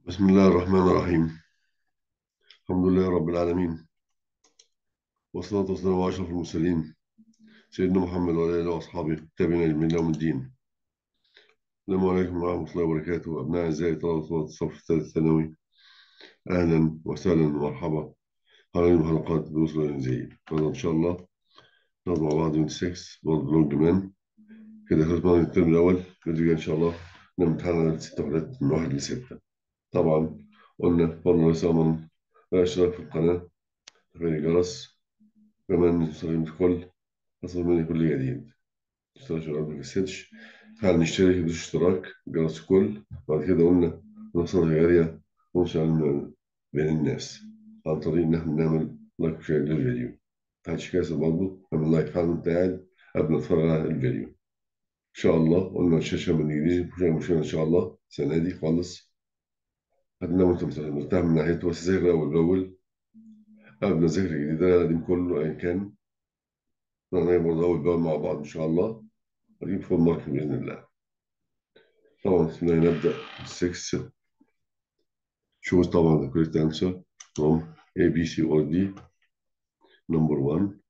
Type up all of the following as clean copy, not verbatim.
بسم الله الرحمن الرحيم. الحمد لله رب العالمين، والصلاة والسلام على أشرف المرسلين سيدنا محمد وعلى آله وأصحابه التابعين من يوم الدين. السلام عليكم ورحمة الله وبركاته. أبناء أعزائي طلبة الصف الثالث الثانوي، أهلا وسهلا ومرحبا على حلقات دروس الإنجليزية. إن شاء الله نقعد مع بعض من 6 برضه لونج مان كده. خلصنا الترم الأول كده إن شاء الله. نعمل امتحان على 6 وحدات من 1 ل6. طبعا قلنا فرضنا لسه الاشتراك في القناة، تفعيل الجرس، كمان نستخدم الكل حصل مني كل جديد. اشتراك شغال ما كسلش. تعال نشترك ندوس اشتراك جرس الكل. بعد كده قلنا نوصل جارية ونشر بين الناس عن طريق إن إحنا نعمل لايك وشير للفيديو. محدش كاسل برضه نعمل لايك فعلا وأنت قاعد قبل ما تتفرج على الفيديو. إن شاء الله قلنا الشاشة بالإنجليزي مش مشكلة إن شاء الله السنة دي خالص. هتنام وأنت مرتاح من ناحيته، بس ذاكر أول بأول قبل ما تذاكر الجديد ده القديم كله أيا كان. نعمل برضه أول بأول مع بعض إن شاء الله. أجيب فول مارك بإذن الله. طبعا بسم الله نبدأ 6. choose طبعا the correct answer from A, B, C or D. Number 1,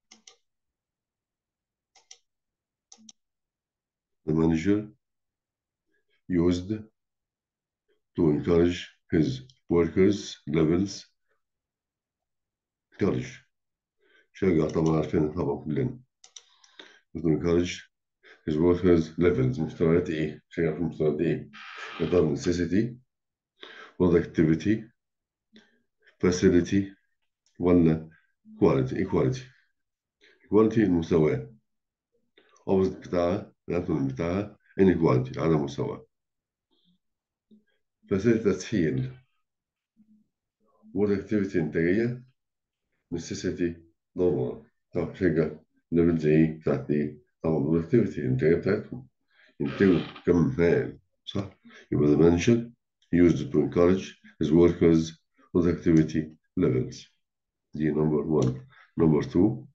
the manager used to encourage his workers levels. encourage شجع طبعا، عارفين طبعا كلنا. to encourage his workers levels مستويات ايه؟ شجع في مستويات ايه؟ يا ترى necessity productivity facility ولا quality equality. equality المساواة، opposite بتاعها الأنتونيم بتاعها inequality عدم مساواة. facility تسهيل، productivity إنتاجية، necessity ضرورة. طب شجع ليفل زي إيه بتاعت إيه؟ طبعا productivity الإنتاجية بتاعتهم ينتجوا كم فعل، صح؟ يبقى the manager used to encourage his workers productivity levels. دي number one. number two,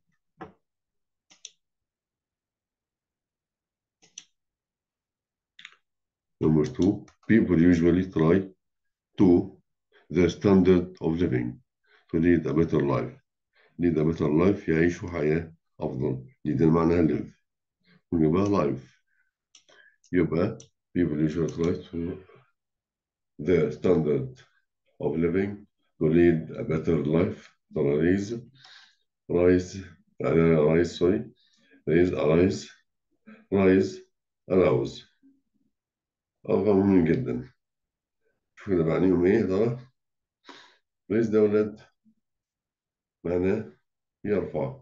people usually try to their standard of living to lead a better life. lead a better life يعيشوا حياة أفضل. lead معناها live ويبقى life. يبقى people usually try to their standard of living to lead a better life. rise rise rise sorry rise rise allows. أرقام مهم جدا. شوف كده معنيهم إيه ترى. raise ده ولاد معناه يرفع.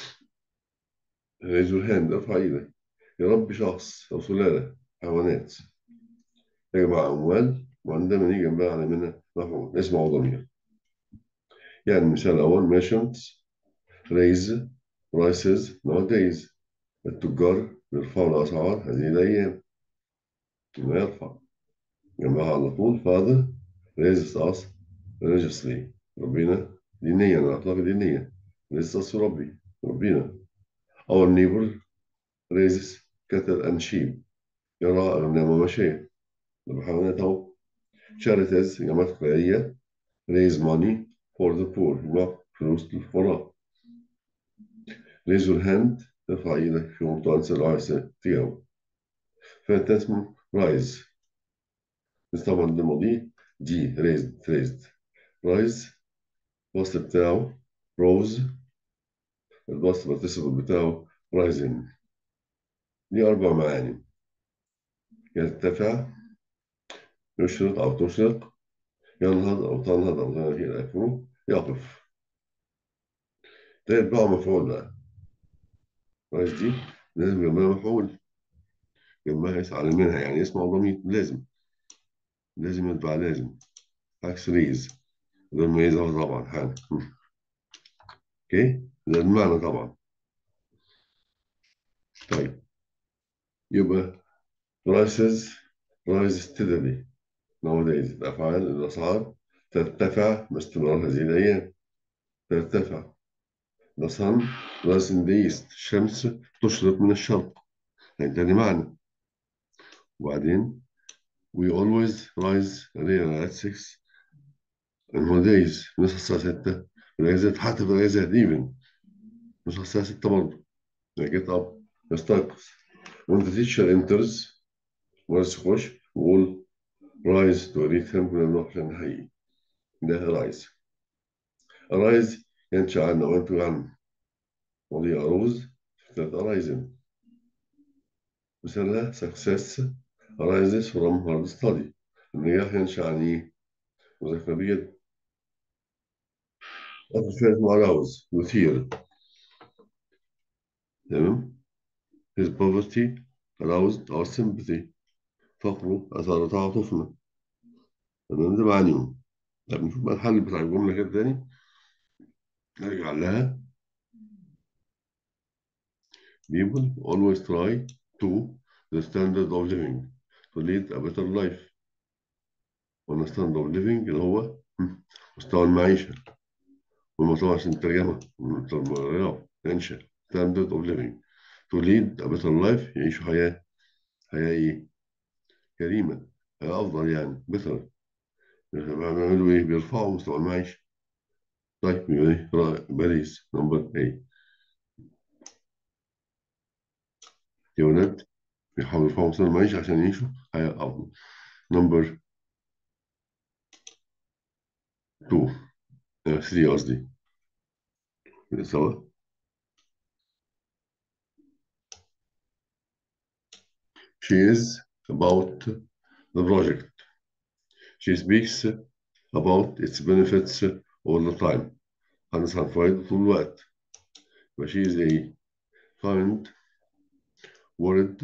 raise your hand ارفع إيدك. يربي شخص أو سلالة حيوانات. يجمع أموال وعندما نيجي جنبها على منها مفعول اسم أو ضمير. يعني المثال الأول merchants raise prices nowadays. التجار بيرفعوا الأسعار هذه الأيام. ما يرفع جنبها على طول father raises us religiously. ربنا دينيا الأخلاق دينية. raises us ربي ربنا. our neighbor raises cattle and sheep. يرى أغنام ومشاية. الحيوانات أهو. charities جماعات خيرية raise money for the poor. يبقى فلوس للفقراء. raise your hand ترفع إيدك في موضوع أنسى لو عايز تجاوب. فاسمه rise. بس طبعا ده الماضي دي raised. rise الوصل بتاعه rose. الوصل البارتيسيبل بتاعه rising. دي أربع معاني: يرتفع، يشرق أو تشرق، ينهض أو تنهض أو إلى آخره، يقف. ده يتبع مفعول بقى. rise دي لازم جنبها مفعول، جنبها يسعى منها يعني اسم أو ضمير. لازم يتبع لازم. عكس ريز ده المميزة طبعا حاجة. اوكي ده المعنى طبعا. طيب يبقى prices rise steadily nowadays. الأفعال الأسعار ترتفع باستمرار هذه الأيام. ترتفع. the sun rises in the east. الشمس تشرق من الشرق. يعني ده معنى. وبعدين We always rise earlier at 6 on holidays. بنصحى الساعة 6 في الأجازات، حتى في الأجازات even بنصحى الساعة 6 برضه. I get up نستيقظ. When the teacher enters مدرس يخش ويقول rise توريثهم كنا بنروح عشان نحيي. ده rise. arise ينشأ عن أو ينتج عن ماضي أروز ثلاث arising. مثالها success arises from hard study. النجاح ينشأ عن إيه؟ مذاكرة بجد. أخر مع arouse يثير. تمام. his poverty aroused our sympathy. فقره أثار تعاطفنا. تمام ده معنيهم. طب نشوف بقى الحل بتاع الجملة كده تاني. نرجع لها. People always try to the standard of living to lead a better life. وأن standard of living اللي هو مستوى المعيشة. وما طبعا عشان الترجمة ينشأ standard of living to lead a better life يعيشوا حياة إيه؟ كريمة، حياة أفضل يعني better. بيعملوا إيه؟ بيرفعوا مستوى المعيشة. طيب يبقى إيه؟ باريس نمبر 8. يا ولاد بيحاولوا يرفعوا مستوى المعيشة عشان يعيشوا حياة أفضل. نمبر 2 3 قصدي سوا. She is about the project. She speaks about its benefits all the time. هنسعى فوائد طول الوقت. يبقى she is a kind, worried,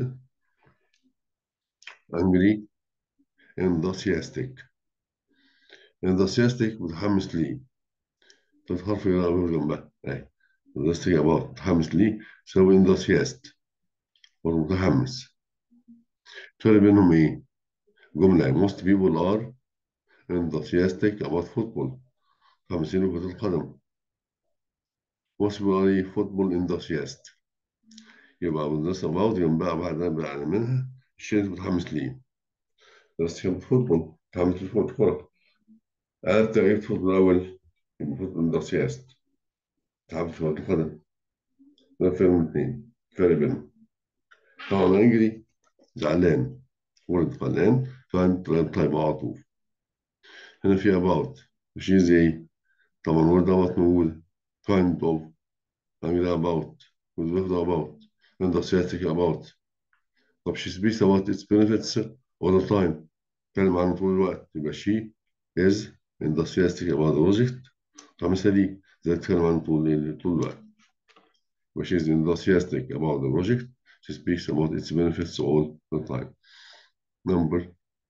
angry, enthusiastic. enthusiastic متحمس ليه. ثلاث حرف يقرأ جنبها. أهي enthusiastic about متحمس ليه يساوي enthusiast متحمس. الفرق بينهم إيه؟ جملة most people are enthusiastic about football. متحمسين لكرة القدم. most people are football enthusiast. يبقى بندرس about جنبها بعدها بقى منها الشيء اللي متحمس ليه. درست كم فوتبول متحمس للكرة. قعدت أجيب فوتبول الأول المفروض enthusiast متحمس لكرة القدم. ده فيلم اتنين فرق بينهم. طبعا أنا أجري زعلان ولد قلقان فأنت طيب على طول. هنا في about مش إيه طبعا ولد دوت موجودة kind of أجري about وزبط about enthusiastic about. طب she speaks about its benefits all the time. اتكلم عنه طول الوقت يبقى she is enthusiastic about the project. طب مثالي زي اتكلم عنه طول الوقت. يبقى she is enthusiastic about the project. She speaks about its benefits all the time. Number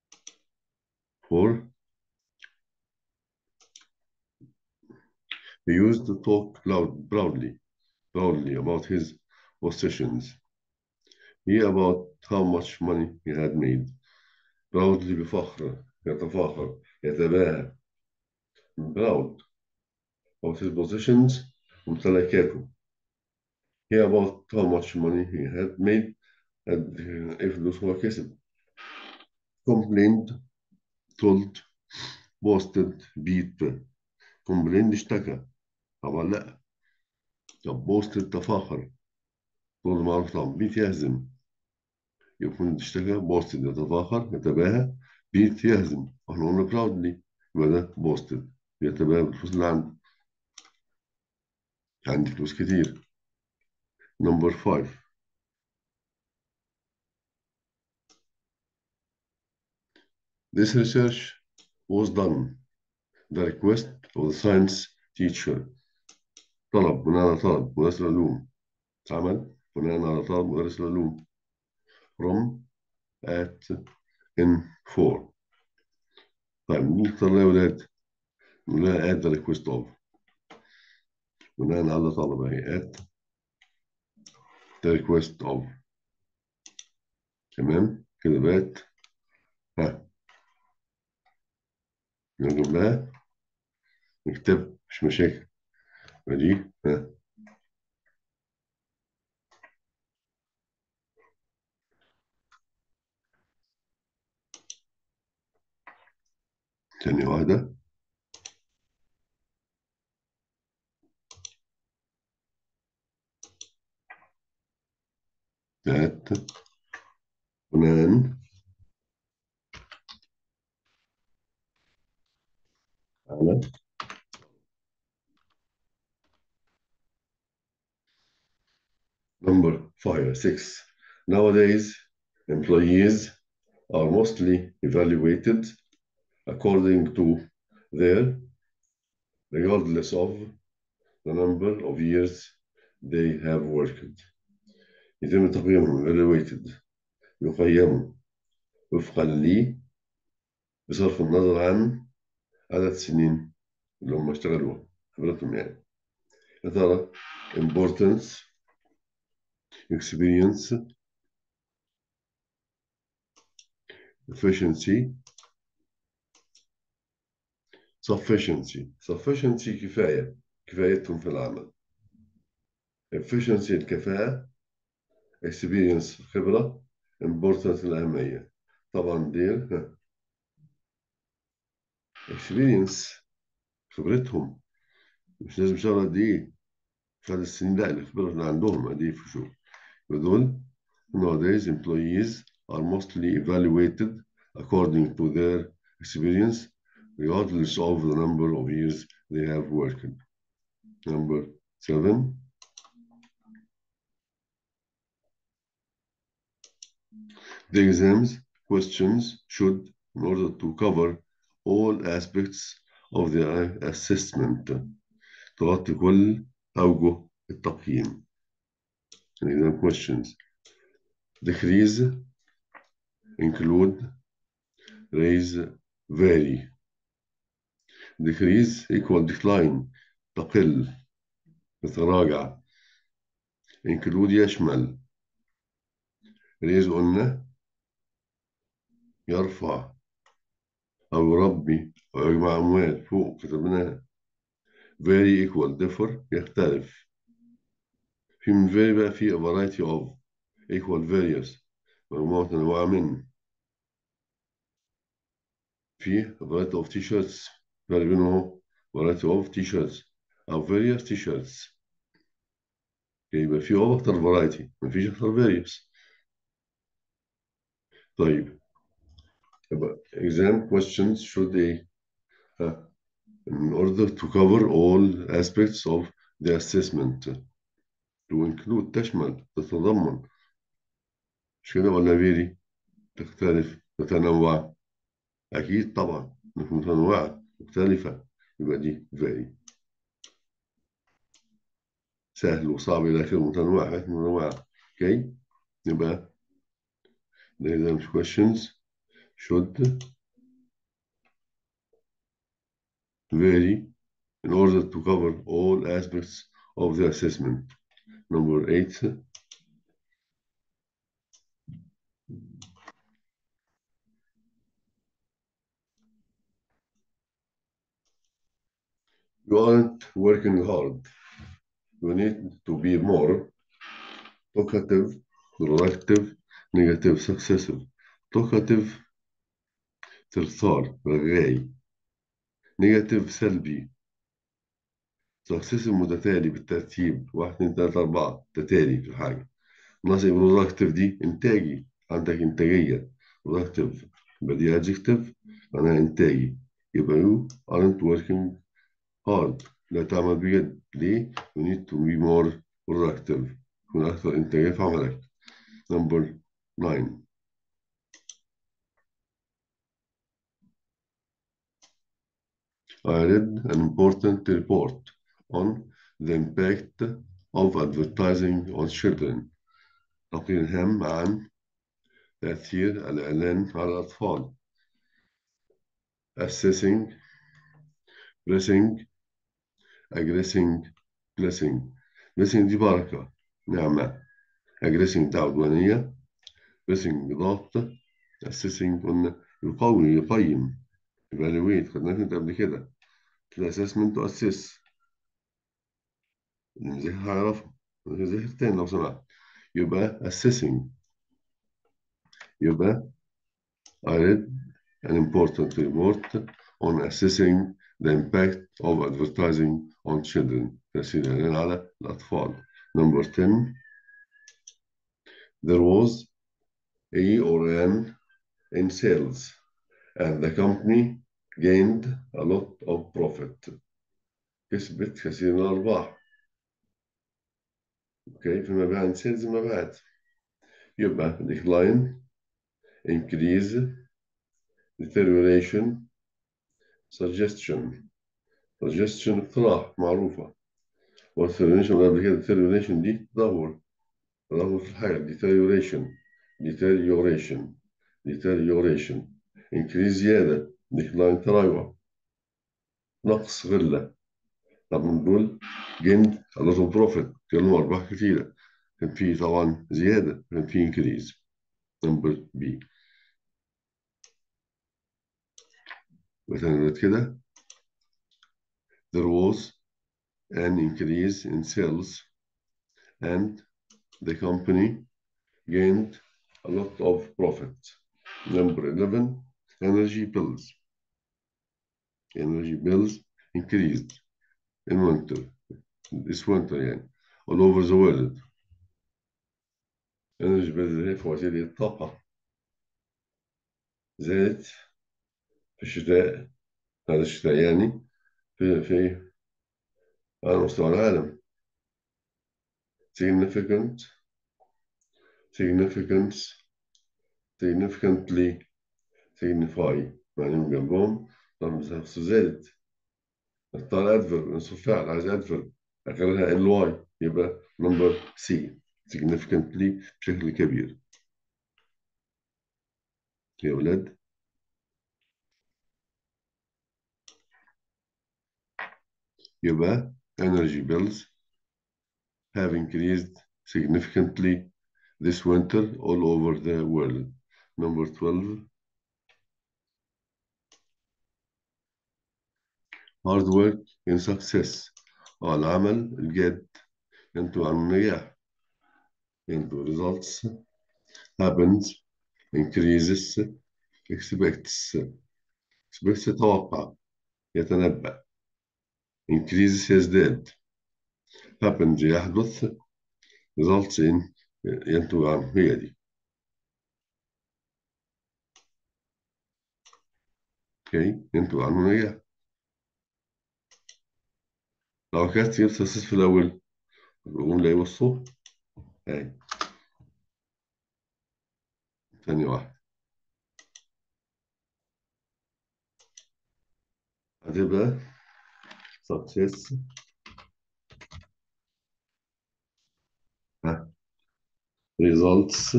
4. He used to talk proudly about his possessions. He about how much money he had made. proudly بفخر يتفاخر يتباهى. proud of his possessions ممتلكاته. He about how much money he had made قد إيه فلوس هو كسب. complained told boasted beat. complained اشتكى طبعا لا. طب boasted تفاخر. told معروف طبعا beat يهزم. يكون اشتكى boasted يتفاخر يتباهى beat يهزم. احنا قلنا proudly يبقى ده boasted يتباهى بالفلوس اللي عنده. عندي فلوس كتير. number 5. This research was done the request of the science teacher. طلب بناء على طلب مدرس العلوم. عمل بناء على طلب مدرس العلوم. from at in for. طيب نختار يا ولاد نلاقي at the request of بناء على طلب اهي at the request of. تمام كده بقت ها نجيب لها نكتب مش مشاكل. ودي ها ثانية واحدة. ذات بناء على number 5 6. Nowadays, employees are mostly evaluated according to their, regardless of the number of years they have worked. يتم تقييمهم evaluated، يقيموا وفقا ل، بصرف النظر عن عدد السنين اللي هم اشتغلوها، خبرتهم يعني. يا ترى importance، experience، efficiency، sufficiency كفايتهم في العمل. efficiency الكفاءة، experience الخبرة، importance الأهمية. طبعا دير experience خبرتهم، مش لازم شغل قد إيه في هذا السنين، لا الخبرة اللي عندهم قد إيه في الشغل. ودول nowadays employees are mostly evaluated according to their experience regardless of the number of years they have worked. Number 7. The exams questions should, in order to cover all aspects of the assessment، تغطي كل أوجه التقييم. The exam questions decrease، include، raise، vary. decrease equal decline، تقل، تتراجع. include يشمل. raise قلنا يرفع أو يربي أو يجمع أموال، فوق كتبناها. vary equal differ، يختلف. في من vary بقى في a variety of equal various، مجموعة أنواع من. في a variety of t-shirts، فرق بينهم variety of t-shirts أو various t-shirts. يبقى في أكتر variety، مفيش أكتر various. طيب يبقى exam questions should إيه؟ in order to cover all aspects of the assessment، to include تشمل، تتضمن. مش كده ولا فيري؟ تختلف، تتنوع. أكيد طبعا متنوعة مختلفة، يبقى دي very. سهل وصعب إلى آخره، متنوع، حاجات متنوعة. أوكي، يبقى the exam questions should vary in order to cover all aspects of the assessment. Number 8. You aren't working hard. You need to be more talkative, productive, negative, successive. talkative ثرثار رغاي، نيجاتيف سلبي، successive متتالي بالترتيب، 1 2 3 4 تتالي في الحاجة. ناقص productive دي إنتاجي، عندك إنتاجية. productive يبقى دي adjective معناها إنتاجي. يبقى you aren't working hard، لا تعمل بجد. ليه؟ you need to be more productive، تكون أكثر إنتاجية في عملك. number 9. I read an important report on the impact of advertising on children. تقرير هام عن تأثير الإعلان على الأطفال. assessing، blessing، aggressing، blessing. blessing دي بركة، نعمة. aggressing دي عدوانية. blessing ضغط. assessing قلنا يقوي، يقيم. evaluate خدناها انت قبل كده، كده assessment و assess. اللي مذاكر هيعرفها، ذاكر تاني لو سمحت. يبقى assessing. يبقى I read an important report on assessing the impact of advertising on children. تأثير الإعلان على الأطفال. Number 10. There was a or an in sales and the company gained a lot of profit. كسبت كثير من الأرباح. اوكي في المبيعات سيلز المبيعات يبقى decline, increase, deterioration, suggestion. suggestion اقتراح معروفة. والdeterioration اللي قبل كده deterioration دي تدهور في الحاجة. deterioration deterioration deterioration. increase زيادة. decline تراجع. نقص غلة. طب من دول gained a lot of profit كانوا أرباح كثيرة. كان في طبعا زيادة. كان في increase. number B. مثلا كده there was an increase in sales and the company gained a lot of profit. Number 11. Energy bills. Energy bills increased in winter. This winter يعني all over the world. Energy bills هي فواتير الطاقة زادت في الشتاء. هذا الشتاء يعني في على مستوى العالم. significant significance significantly signify معناهم جنبهم رمز نفسه زادت. اختار adverb نصف فعل عايز adverb آخرها ly يبقى number C. significantly بشكل كبير. يا ولاد يبقى energy bills have increased significantly this winter all over the world. Number 12. hard work in success. العمل الجاد ينتج عن النجاح. ينتج results happens increases expects. expects يتوقع يتنبأ. increases يزداد. happens يحدث. results in ينتج عنه. هي دي. اوكي ينتج عنه نجاح. لو كانت يبسس في الأول نقوم لا يوصوه. هاي ثانية واحدة هتبقى success results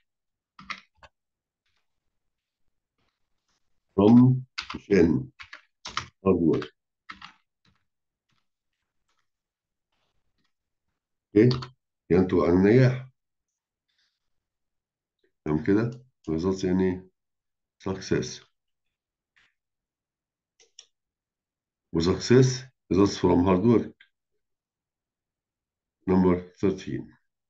from in hard work. اوكي ينتج عن النجاح. تمام كده results يعني success و success results from hard work. Number 13.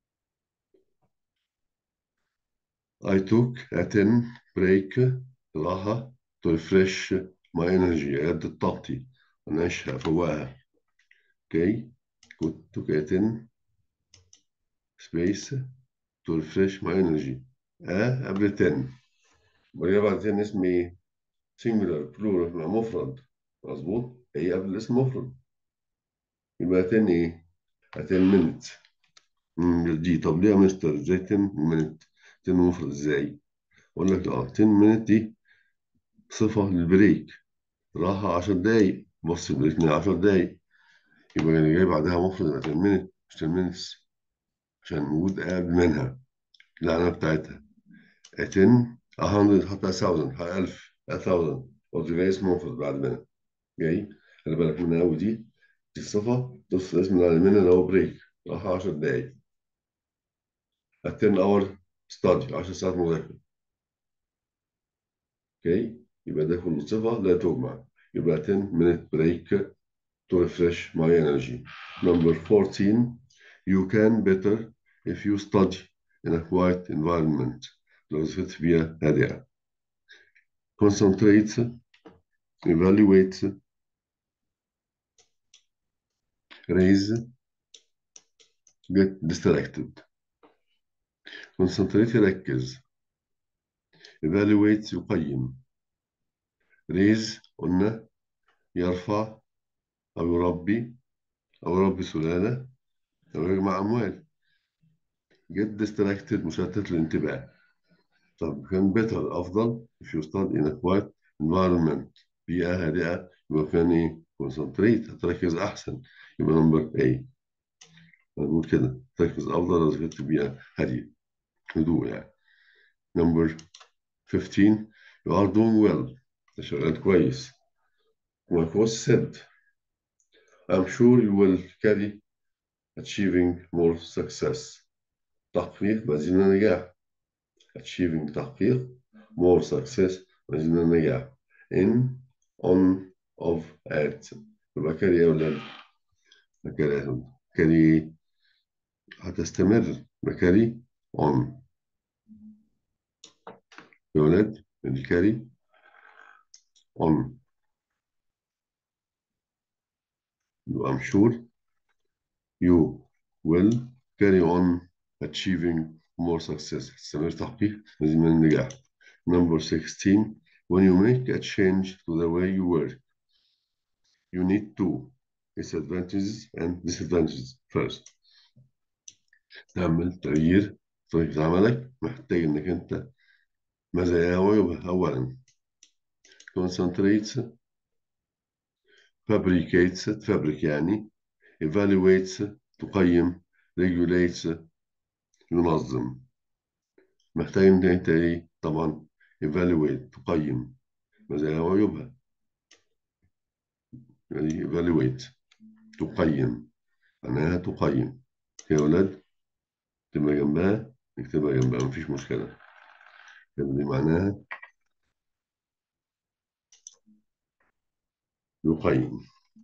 I took a 10 break راحة to refresh my energy أجدد طاقتي أنعشها أفوقها. اوكي كنت took a 10 space to refresh my energy. قبل 10 وهي بعد 10 اسم ايه؟ singular plural مفرد مظبوط. هي قبل الاسم مفرد يبقى 10 ايه؟ 10 minutes. دي طب ليه يا مستر ازاي 10 minutes؟ 10 مفرد ازاي؟ اقول لك 10 minutes دي صفة للبريك راحة 10 دقايق. بص الاثنين 10 دقايق يبقى اللي جاي بعدها مفرد يبقى 10 minutes مش 10 minutes عشان موجود قبل منها العلامة بتاعتها. 10 100 حتى 1000 1000 1000 قصدي جاي اسم مفرد بعد منها. جاي خلي بالك منها قوي دي. دي الصفة نص اسم العالمين اللي هو بريك راحة 10 دقايق. 10 اور ستادي 10 ساعات مذاكرة. اوكي يبقى ده كله صفة لا تجمع. يبقى 10 minute break to refresh my energy. Number 14. You can better if you study in a quiet environment. لو زفت بيئة هادئة. Concentrate evaluate, raise, get distracted. concentrate يركز. evaluate يقيم. raise قلنا يرفع أو يربي أو يربي سلالة أو يجمع أموال. get distracted مشتت الانتباه. طب كان better أفضل if you study in a quiet environment بيئة هادئة يبقى كان إيه concentrate هتركز أحسن يبقى نمبر A. نقول كده تركز أفضل إذا كنت بيئة هادية هدوء يعني. نمبر 15 you are doing well أنت شغال كويس. like was said I'm sure you will carry achieving more success تحقيق مزيد من النجاح. achieving تحقيق more success مزيد من النجاح. in on of at يبقى كاري يا ولاد كاري هتستمر بكاري on يا ولاد الكاري on يبقى I'm sure you will carry on achieving more success تستمر تحقيق مزيد من النجاح. number 16 when you make a change to the way you work you need to its advantages and disadvantages first. تعمل تغيير طريقة عملك محتاج إنك أنت مزايا وعيوبها. أولا concentrates fabricates تفبرك يعني evaluates تقيم regulates ينظم. محتاج إنك أنت إيه طبعا evaluate تقيم مزايا وعيوبها يعني evaluate تقيم معناها تقيم يا ولاد تبقى جنبها نكتبها جنبها مفيش مشكلة دي معناها يقيم.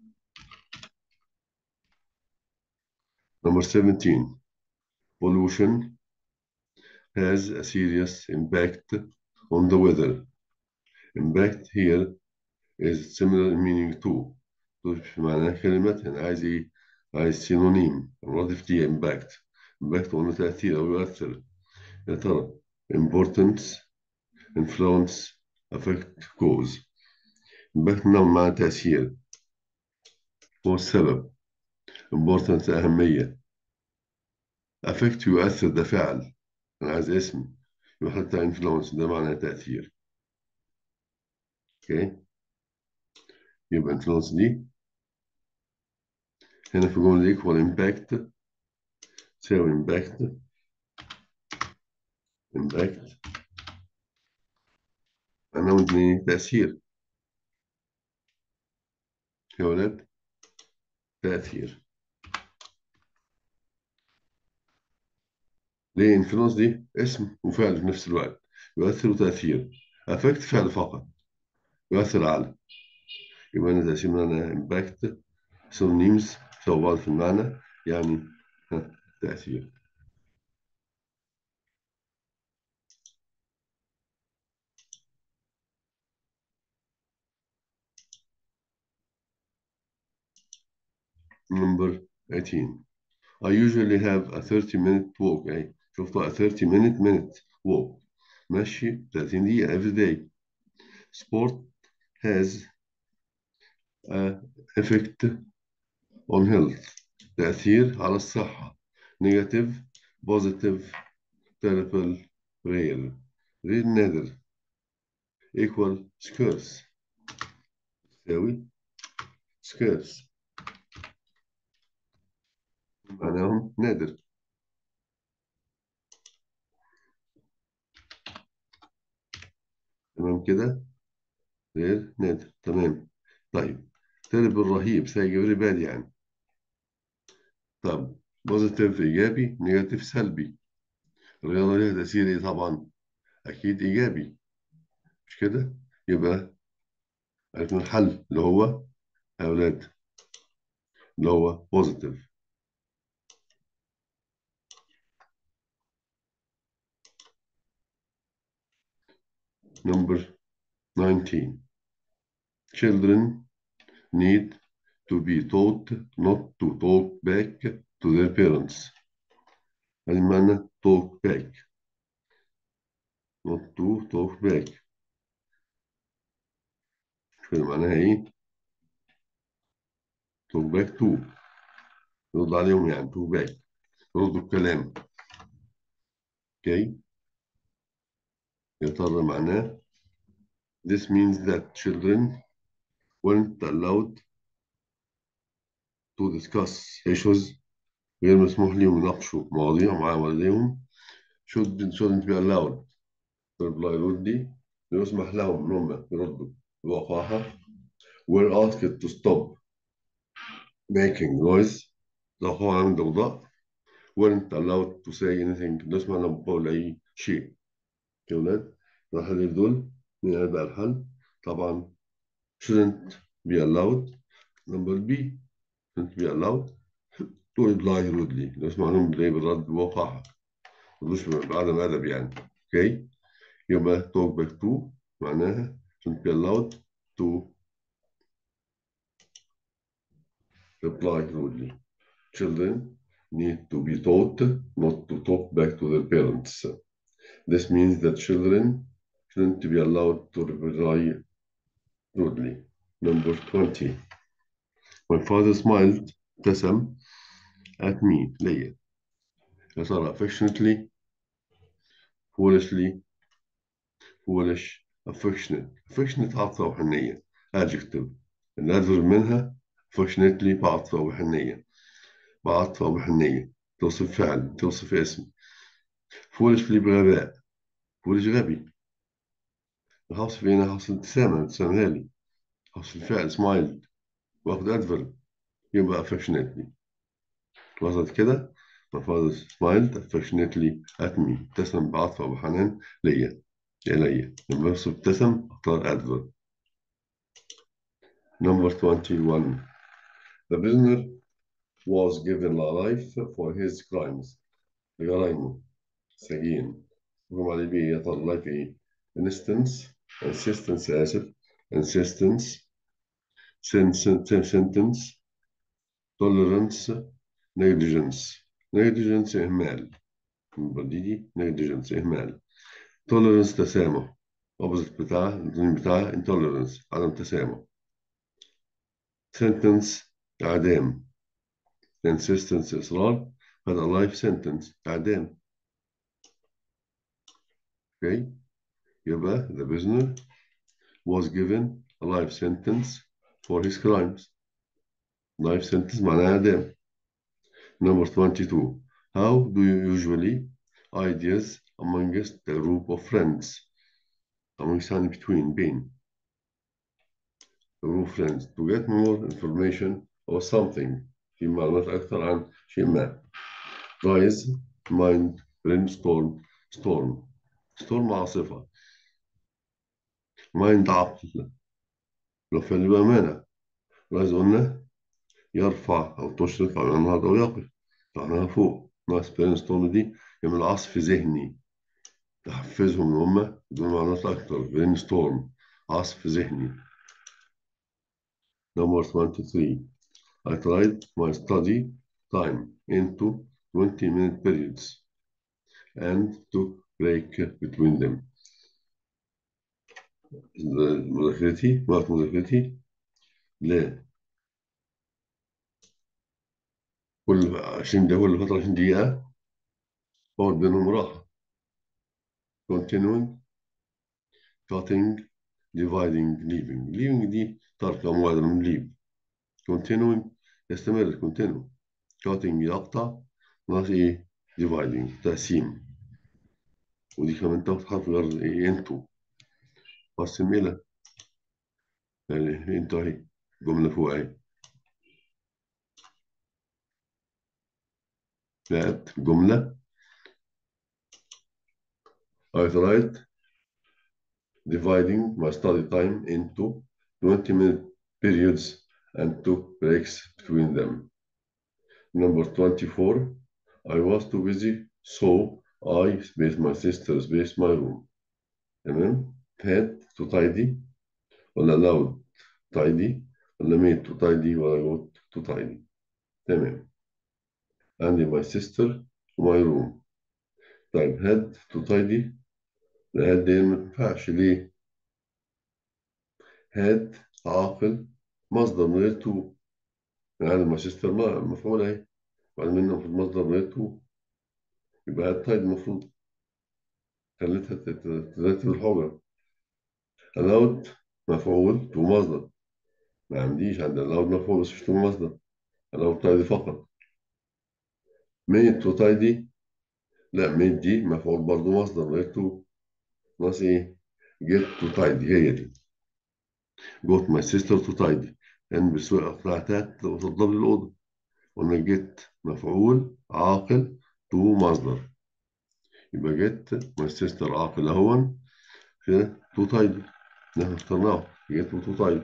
Number 17 pollution has a serious impact on the weather. Impact here is similar in meaning to معناها كلمة هنا عايز إيه؟ عايز سينونيم مرادف دي impact. impact قلنا تأثير أو يؤثر. يا ترى importance influence affect cause. impact نوع معنى تأثير هو السبب. importance أهمية. affect يؤثر ده فعل أنا عايز اسم يبقى حتى influence ده معنى تأثير. اوكي يبقى influence دي هنا في جملة equal impact تساوي impact أنا ودني تأثير يا ولاد تأثير. ليه influence دي اسم وفعل في نفس الوقت يؤثر وتأثير. affect فعل فقط يؤثر على يبقى أنا تأثير معنى impact synonyms سوا بعض في المعنى يعني تأثير. number 18 I usually have a 30-minute walk أي شفتوا a 30 minute walk ماشي 30 دقيقة every day. sport has a effect on health تأثير على الصحة negative positive terrible rare rare نادر equal scarce يساوي scarce معناهم نادر. تمام كده rare نادر تمام. طيب terrible رهيب سيء very bad يعني. طب بوزيتيف إيجابي نيجاتيف سلبي. الرياضة ليها تأثير إيه طبعا؟ أكيد إيجابي مش كده؟ يبقى عرفنا الحل اللي هو يا أولاد اللي هو بوزيتيف. نمبر 19 children need to be taught not to talk back to their parents. هذه معنى talk back not to talk back. كده معناها إيه؟ talk back to يرد عليهم يعني talk back يردوا الكلام. أوكي يا ترى معناه this means that children weren't allowed to discuss issues غير مسموح لهم يناقشوا مواضيع مع والديهم shouldn't be allowed reply ردي يسمح لهم إن هم يردوا بوقاحة were asked to stop making noise لو هو عامل ضوضاء weren't allowed to say anything نسمع لهم بقول أي شيء. يا ولاد الحل دول من هذا بقى الحل طبعا shouldn't be allowed number B shouldn't be allowed to reply rudely نسمع لهم بالرد بوقاحة مش بعدم أدب يعني. اوكي يبقى talk back to معناها shouldn't be allowed to reply rudely. Children need to be taught not to talk back to their parents. This means that children shouldn't be allowed to reply rudely. Number 20. My father smiled ابتسم at me ليا. يا ترى affectionately foolishly foolish affectionate عاطفة وحنية adjective الأدفرب منها affectionately بعاطفة وحنية بعاطفة وحنية توصف فعل توصف اسم foolishly بغباء foolish غبي الحصر هنا حصر ابتسامة لي حصر الفعل smiled واخد adverb يبقى affectionately وصلت كده my father smiled affectionately at me ابتسم بعاطفة وحنان ليا إلي لما يوصف ابتسم اختار adverb. Number 21 The prisoner was given life for his crimes لجرائمه سجين حكم عليه بإيه يا ترى life إيه insistence آسف insistence sentence tolerance negligence إهمال دي negligence إهمال tolerance تسامح opposite بتاعها الضمير بتاعها intolerance عدم تسامح sentence إعدام insistence إصرار هذا life sentence إعدام. okay يبقى the prisoner was given a life sentence for his crimes life sentence معناها إعدام. Number 22 how do you usually ideas amongst a group of friends amongst and between بين a group of friends to get more information or something في معلومات أكثر عن شيء ما rise mind brainstorm storm عاصفة mind عقل لو فعل بأمانة rise قلنا يرفع أو تشرق أو ينهض أو يقف معناها فوق ناقص brainstorm دي يعمل عصف ذهني تحفزهم إن هم يدون معلومات أكثر brainstorm عصف ذهني. Number 23 I tried my study time into 20-minute periods and took break between them. مذاكرتي وقت مذاكرتي لا كل 20 دقيقة كل فترة 20 دقيقة أقعد بينهم راحة. continuing cutting dividing leaving دي ترك مغادرة من leave continuing يستمر continue cutting يقطع ناقص إيه dividing تقسيم ودي كمان تاخد حرف غير إيه انتو قسم إلى يعني انتو أهي جملة فوق أهي بقت جملة I tried dividing my study time into 20-minute periods and took breaks between them. Number 24 I was too busy so I spaced my sister spaced my room. تمام had to tidy ولا allowed تايدي، ولا ميد تو تايدي، ولا جوت تو تايدي. تمام. عندي ماي سيستر وماي روم. طيب هاد تو تايدي، هاد دي ما تنفعش ليه؟ هاد عاقل مصدر من غير تو، يعني ماي سيستر ما مفعول اهي، بعد منه المفروض مصدر من غير تو، يبقى هاد تايد المفروض خليتها ترتب الحجرة. allowed مفعول تو مصدر، ما عنديش عند allowed مفعول بس مش تو مصدر، allowed تايدي فقط. made تو تايدي، لا made دي مفعول برضه مصدر من غير تو، ناقص ايه؟ get تو تايدي هي دي. got my sister to tidy، لأن بالسواقة بتاعتها توضب لي الأوضة. قلنا get مفعول عاقل to مصدر، يبقى get my sister عاقل أهون في to tidy، نحن اخترناه get و to tidy.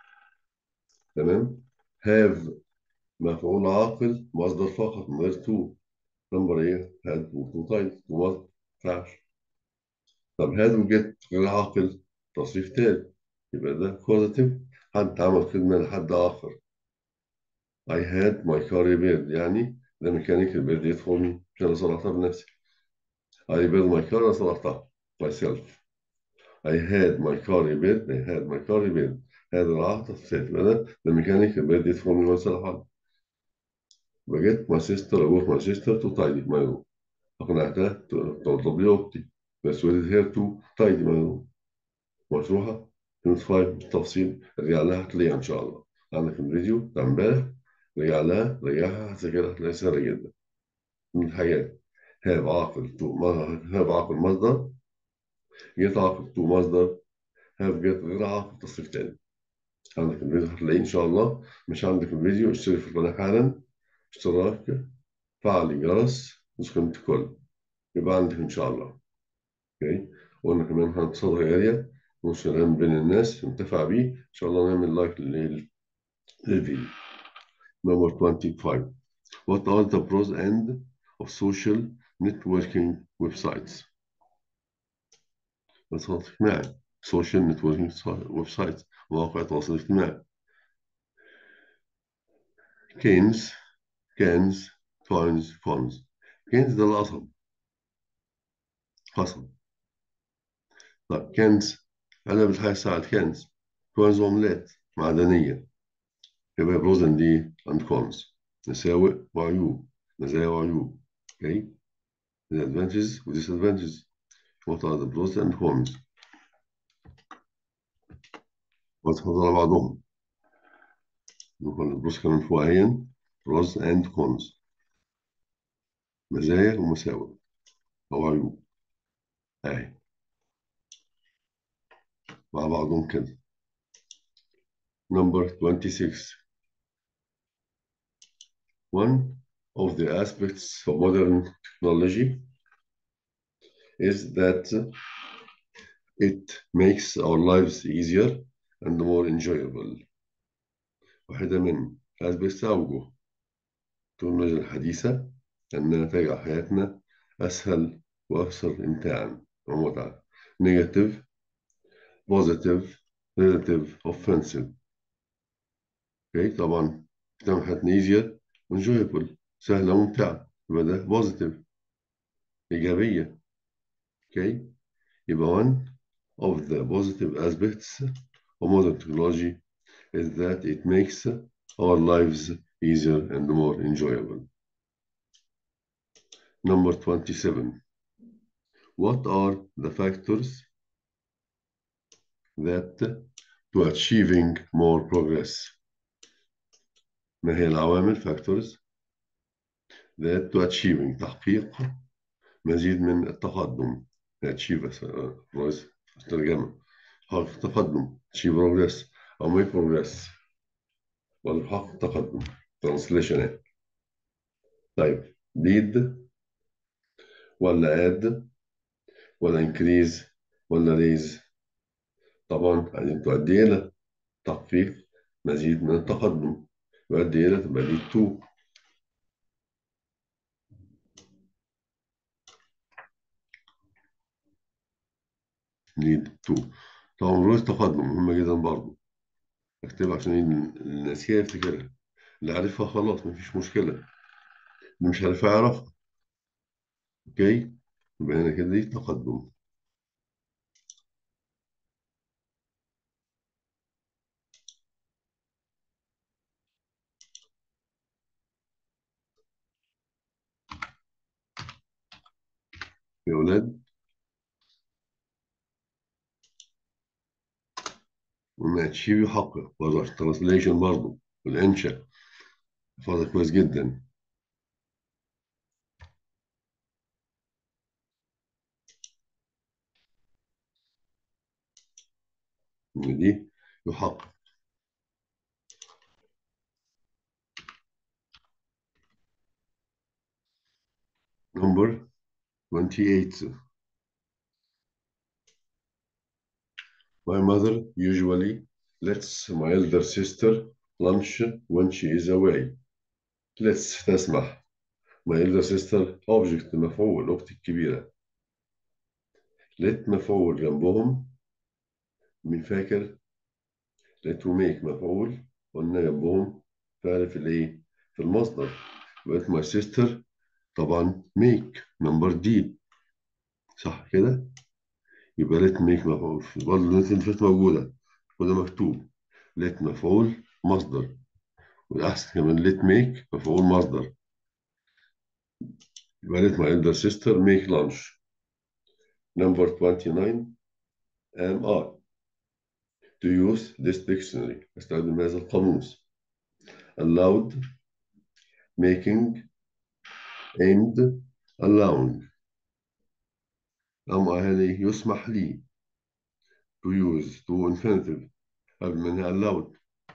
تمام. have مفعول عاقل مصدر فقط من غير to، نمبر ايه؟ have و to tidy to مصدر ما ينفعش. طب have و get غير عاقل، تصريف تاني، يبقى ده causative، حد عمل خدمة لحد آخر. I had my car repaired، يعني ده ميكانيك ريبيرد يدخل مين؟ مش أنا صلحتها بنفسي. I repaired my car، أنا صلحتها myself. I had my car repaired، I had my car repaired، هذا العهد الثالث، يبقى ده ميكانيك ريبيرد يدخل مين وأنا صلحها. يبقى get my sister أو my sister to tidy my room، أقنعتها توضب لي أوضتي، persuaded her to tidy my room. مشروحة يونت 5 بالتفصيل، ارجع لها هتلاقيها إن شاء الله. عندك الفيديو بتاع امبارح، رجع لها رجعها هتذاكرها هتلاقيها سهلة جدا. من الحاجات هاب عاقل تو هاب عاقل مصدر، جيت عاقل تو مصدر، هاب جيت غير عاقل تصريف تاني. عندك الفيديو هتلاقيه إن شاء الله. مش عندك الفيديو اشترك في القناة حالا، اشتراك، فعل الجرس، نسخة الكل، يبقى عندك إن شاء الله. أوكي. وأنا كمان هنتصل غالية وسلام بين الناس ننتفع بيه إن شاء الله. نعمل لايك للفيديو. Number 25. What are the pros and of social networking websites؟ التواصل الاجتماعي، سوشيال نتوركينج ويب سايت، مواقع التواصل الاجتماعي. كينز، كانز، كوينز، فونز. كينز ده القصب، قصب. طب كنز، أنا بالحياة ساعة كنز. كوينز عملات معدنية، يبقى بروز اند ايه اند كونز، مساوئ وعيوب، مزايا وعيوب. اوكي. advantages و disadvantages. what are the pros and cons؟ وتحط على بعضهم، يكون البروس كمان فوقيا pros and cons، مزايا ومساوئ أو عيوب أهي مع بعضهم كده. Number 26. One of the aspects of modern technology is that it makes our lives easier and more enjoyable. واحدة من aspects أوجه التكنولوجيا الحديثة أنها تجعل حياتنا أسهل وأكثر إمتاعا ومتعة. Negative، positive، relative، offensive. اوكي طبعا بتعمل حياتنا easier و enjoyable، سهلة وممتعة، يبقى ده positive، إيجابية. اوكي. يبقى one of the positive aspects of modern technology is that it makes our lives easier and more enjoyable. Number 27. What are the factors that to achieving more progress؟ ما هي العوامل factors that to achieving تحقيق مزيد من التقدم. achieve ترجمة حقق تقدم achieve progress أو make progress، ولا حقق تقدم translation يعني. طيب lead ولا add ولا increase ولا raise؟ طبعا عايزين تؤدي إلى تحقيق مزيد من التقدم، يؤدي إلى تبقى lead to. lead to طبعا رؤية التقدم مهمة جدا برضه. اكتبها عشان الناس هي يفتكرها. اللي عارفها خلاص مفيش مشكلة، اللي مش عارفها يعرفها. اوكي، يبقى هنا كده دي تقدم. يا ولاد، قلنا تشيبي يحقق برضه عشان ترانسليشن برضه، والانشا حفظها كويس جدا. ان دي يحقق. نمبر 28. My mother usually lets my elder sister lunch when she is away. Lets تسمح. My elder sister object مفعول، أختي الكبيرة. let مفعول جنبهم. مين فاكر؟ let و make مفعول، قلنا جنبهم فعل في الإيه؟ في المصدر. let my sister طبعا make نمبر دي، صح كده؟ يبقى let make مفعول برضه let اللي فاتت موجودة وده مكتوب. let مفعول مصدر، والأحسن كمان let make مفعول مصدر. يبقى let my elder sister make lunch. Number 29. Am I to use this dictionary. استخدم هذا القاموس. Allowed, making, aimed, allowing. am I هذه يسمح لي. to use to infinitive قبل منها allowed.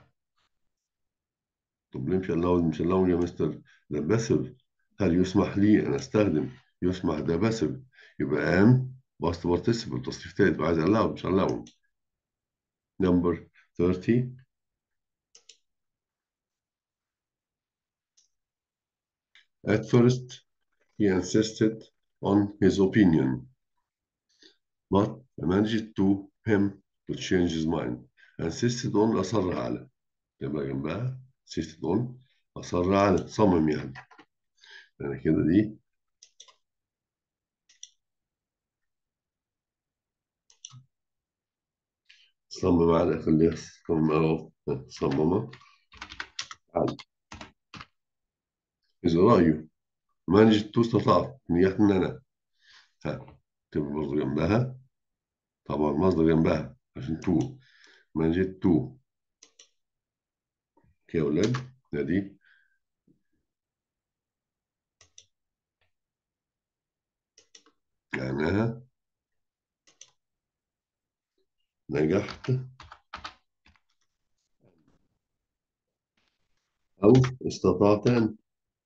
طب ليه مش allowed؟ مش allowed يا مستر، ده passive. هل يسمح لي أن أستخدم؟ يسمح ده passive. يبقى am past participle تصريف تالت، عايز allowed مش allowed. Number 30. At first he insisted on his opinion, but managed to him to change his mind. insisted on أصر على، يبقى جنبها insisted on أصر على، صمم يعني كده دي صمم على، خليها صمم أهو، صمم على. إذا رأيه managed to استطعت نية إن أنا، ها تبقى برضه جنبها، طبعا مصدر جنبها عشان تو. managed to. يا أولاد دي معناها نجحت أو استطعت أن.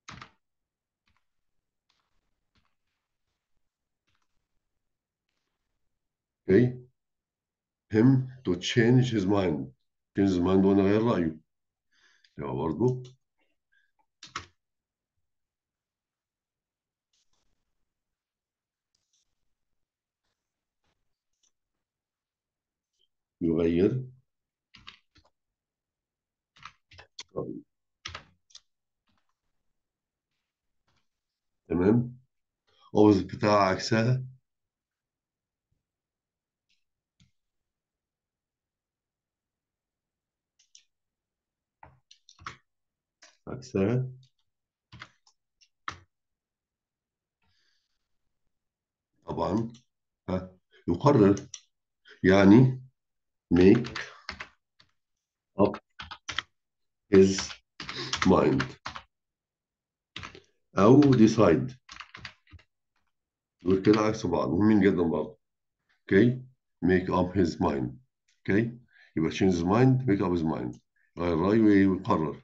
okay. him to change his mind. change his mind وأنا غير رأيه، يبقى برضه يغير رأيه. تمام. opposite بتاع عكسها. عكسها طبعا، ها يقرر، يعني make up his mind أو decide. دول كده عكس بعض مهمين جدا برضه. اوكي، make up his mind. اوكي، يبقى change his mind make up his mind، غير رأيه ويقرر.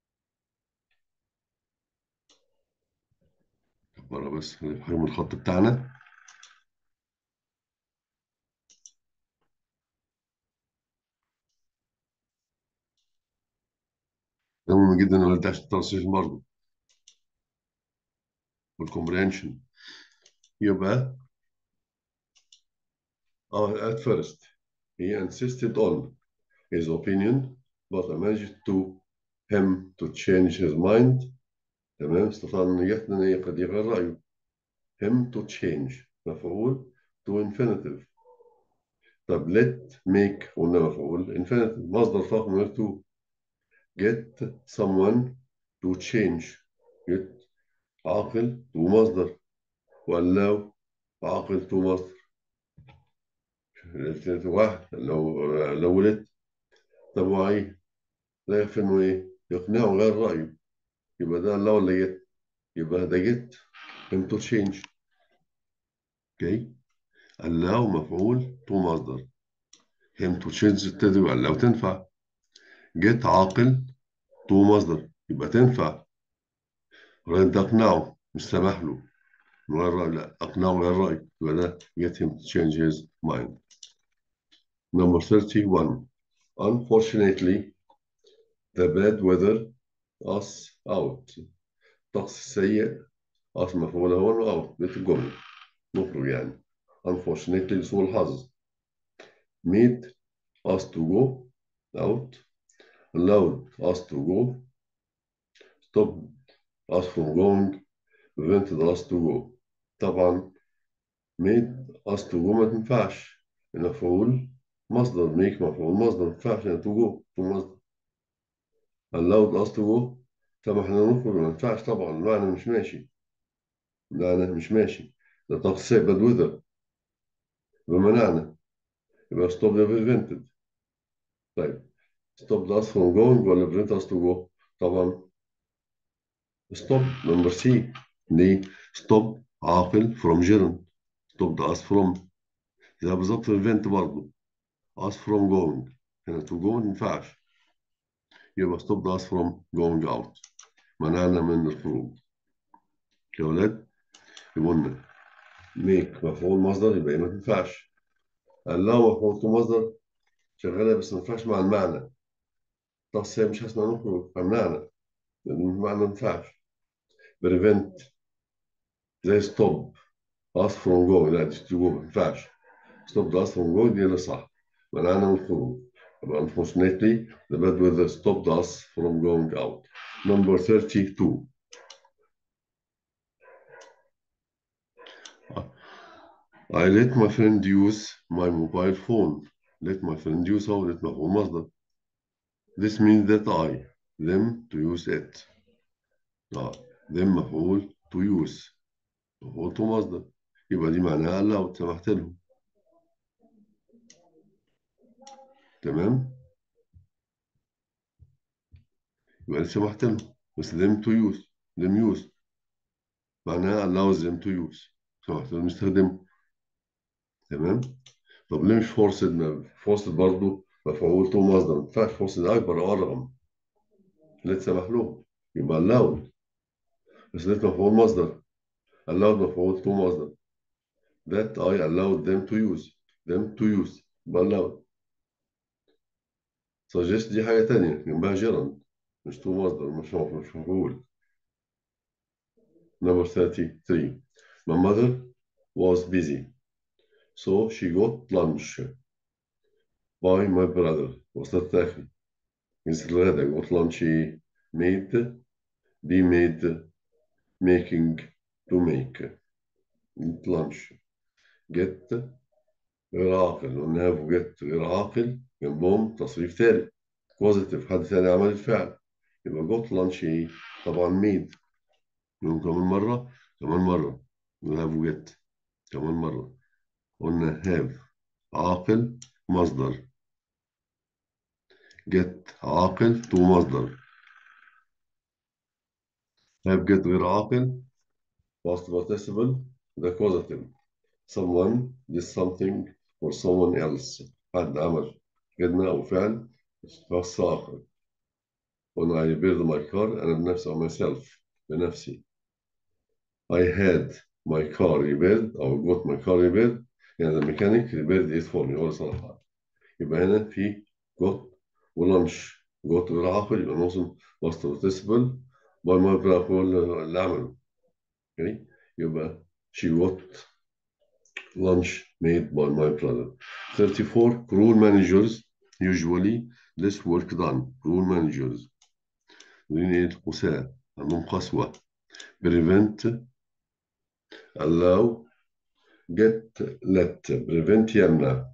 بره بس حجم الخط بتاعنا. ده مهم جدا ولا ده عشان الترانسليشن برضه والكومبريهنشن. يبقى at first he insisted on his opinion. but I managed to him to change his mind. تمام، استطاع أن قد يغير رأيه. him to change مفعول to infinitive. طب let make قلنا مفعول infinitive مصدر فاعل من to. get someone to change get عاقل to مصدر allow عاقل to مصدر واحد لو ولدت. طب وعي لا يكفي انه ايه يقنعه غير رأيه. يبقى ده allow ولا get؟ يبقى ده get him to change. اوكي، allow مفعول to مصدر him to change تدري allow تنفع. get عاقل to مصدر يبقى تنفع. الراجل ده اقنعه مش سمح له من غير رأي، لا اقنعه غير رأي يبقى ده get him to change his mind. Number 31. Unfortunately the bad weather us out. الطقس السيء us مفعول هو out بيت الجملة نخرج يعني. Unfortunately لسوء الحظ. made us to go out. allowed us to go. stopped us from going. prevented us to go. طبعا made us to go ما تنفعش. المفعول مصدر make مفعول مصدر ما ينفعش يعني to go to مصدر. allowed us to go سمح لنا نخرج ما ينفعش طبعا المعنى مش ماشي. المعنى مش ماشي. ده طقس سيء bad weather بمنعنا يبقى stop ده prevented. طيب stop us from going ولا prevent us to go؟ طبعا stop number C. ليه؟ stop عاقل from gerund stop us from زي بالظبط prevent برضه us from going هنا to go ما ينفعش يبقى stop us from going out منعنا من الخروج. يا ولاد يبقى قلنا make مفعول مصدر يبقى ما تنفعش. allow مفعول مصدر شغالة بس ما ينفعش مع المعنى. طقس هي مش هسمع نخرج فمنعنا المعنى ما ينفعش. prevent زي stop us from going لا دي to go ما ينفعش. stop us from going دي اللي صح منعنا من الخروج. يبقى unfortunately the bad weather stopped us from going out. Number 32. I let my friend use my mobile phone. Let my friend use أو let مفعول مصدر. This means that I them to use it. them مفعول to use مفعول to مصدر يبقى دي معناها لو سمحت لهم. تمام يبقى دي سمحت لهم بس them to use them use معناها allows them to use سمحت لهم يستخدموا. تمام طب ليه مش forced؟ forced برضه مفعول to مصدر ما ينفعش forced أكبر أو أرغم. ليه تسمح لهم يبقى allowed بس ليه مفعول مصدر allowed مفعول to مصدر. that I allowed them to use يبقى allowed. suggest دي حاجة تانية جنبها gerund مش to مصدر مش مفعول. Number 33. My mother was busy so she got lunch by my brother. وصلت أخي جنس الغداء got lunch made be made making to make eat lunch. get غير عاقل قلنا have get غير عاقل جنبهم تصريف تالت بوزيتيف حد ثاني عمل الفعل يبقى got lunch طبعا made. نقول كمان مرة نقول have get كمان مرة. قلنا have عاقل مصدر get عاقل to مصدر. have get غير عاقل past participle ده causative. someone did something for someone else حد عمل خدمة أو فعل شخص آخر. قلنا I repaired my car أنا بنفسي أو myself بنفسي. I had my car repaired أو got my car repaired يعني the mechanic repaired it for me هو صراحة. يبقى هنا في got ولانش got غير عاقل يبقى نوصل past participle by my brother هو اللي عمله. okay. يبقى she got lunch made by my brother. 34 cruel managers usually less work done. rule managers. دين إيه؟ قساة، عندهم قسوة. prevent allow get let. prevent يمنع،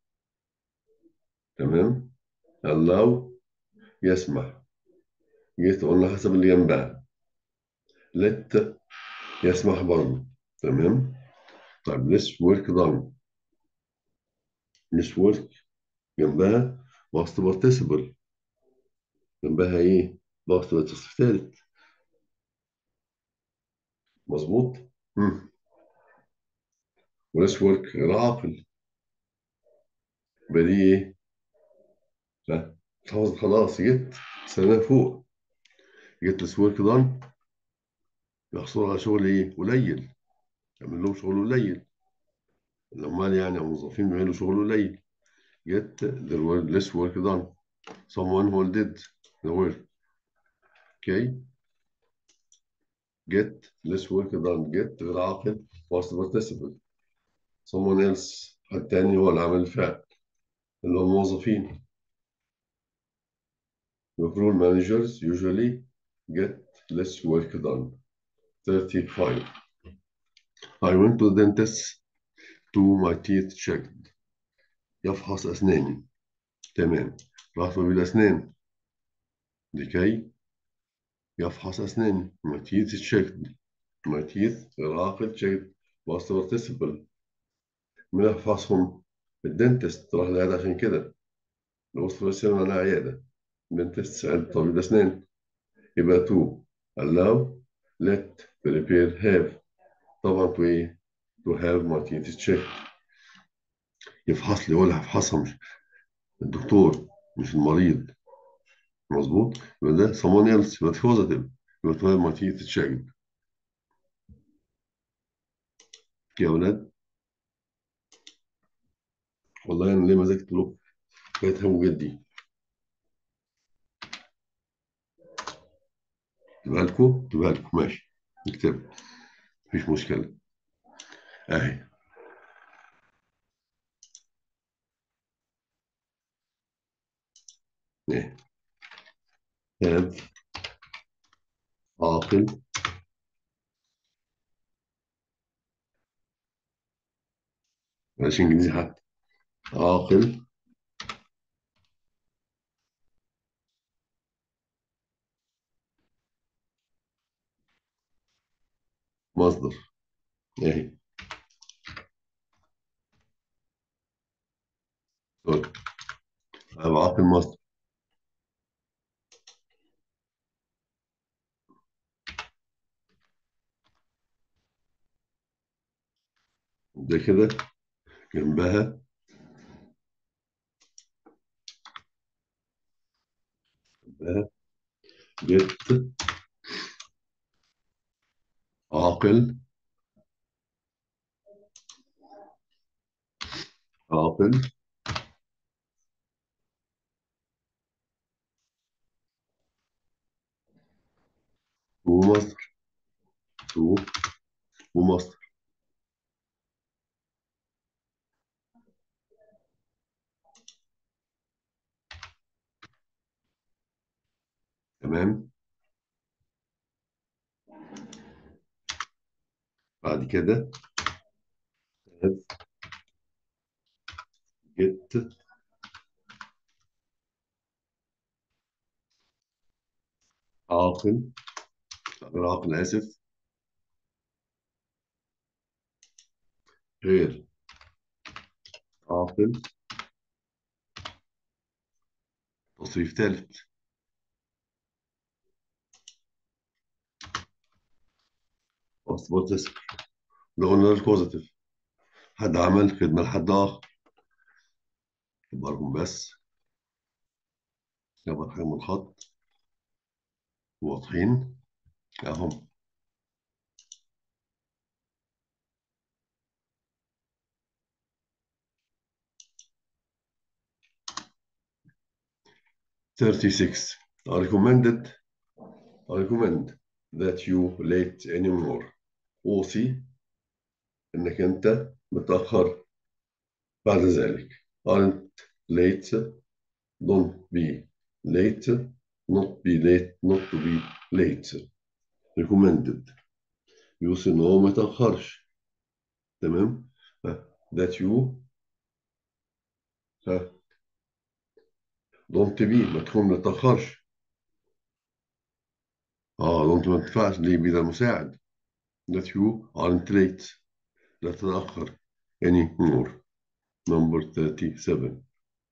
تمام. allow يسمح. get قلنا حسب اللي جنبها. let يسمح برضه، تمام. طيب less work done. less work جنبها past participle. جنبها ايه؟ past تصريف ثالث. مظبوط. مم. وليس ورك غير عاقل. يبقى دي ايه؟ لا، خلاص جيت سنة فوق. جيت لس ورك دان يحصل على شغل ايه؟ قليل. يعمل لهم شغل قليل. العمال يعني او الموظفين بيعملوا شغل قليل. جيت there were less work done. someone who did the work. Okay. get less work done. get غير عاقل past participle. someone else حد تاني هو اللي عمل الفعل اللي هو الموظفين. Rule managers usually get less work done. 35. I went to the dentist to my teeth checked. يفحص أسناني. تمام. رحت طبيب الأسنان لكي يفحص أسناني. my teeth checked. my teeth العاقل checked past participle. من أفحصهم؟ الدنتست. راح العيادة عشان كده. لو وصل السنة على عيادة dentist سأل طبيب الأسنان. يبقى to allow let prepare have. طبعا to إيه؟ to have my teeth checked. يفحص لي ولا هفحصها مش الدكتور مش المريض. مظبوط. يبقى ده someone else. يبقى positive. يبقى to have my teeth checked. يا ولاد والله انا ليه ما ذاكرت له بقيت هم جدي. تبقى لكم ماشي. نكتب. مفيش مشكلة. اهي. ايه. have عاقل معلش انجليزي حتى. عاقل مصدر. اهي. سوري. have عاقل مصدر. ده كده جنبها جنبها get عاقل. عاقل ومصدر. to ومصدر. تمام. بعد كده have get عاقل. غير عاقل آسف. غير عاقل تصريف ثالث. بص لو قلنا البوزيتيف حد عمل خدمة لحد آخر يبقى لهم بس يبقى حاجة من الخط واضحين أهم. 36. I recommend that you late anymore. أوصي إنك أنت متأخر بعد ذلك. aren't late don't be late, not be late, not to be late. recommended يوصي إن هو ما يتأخرش. تمام. that you ها don't be ما تكون ما تتأخرش. don't ما تنفعش ليه بي ده مساعد. that you aren't late لا تتأخر anymore. number 37.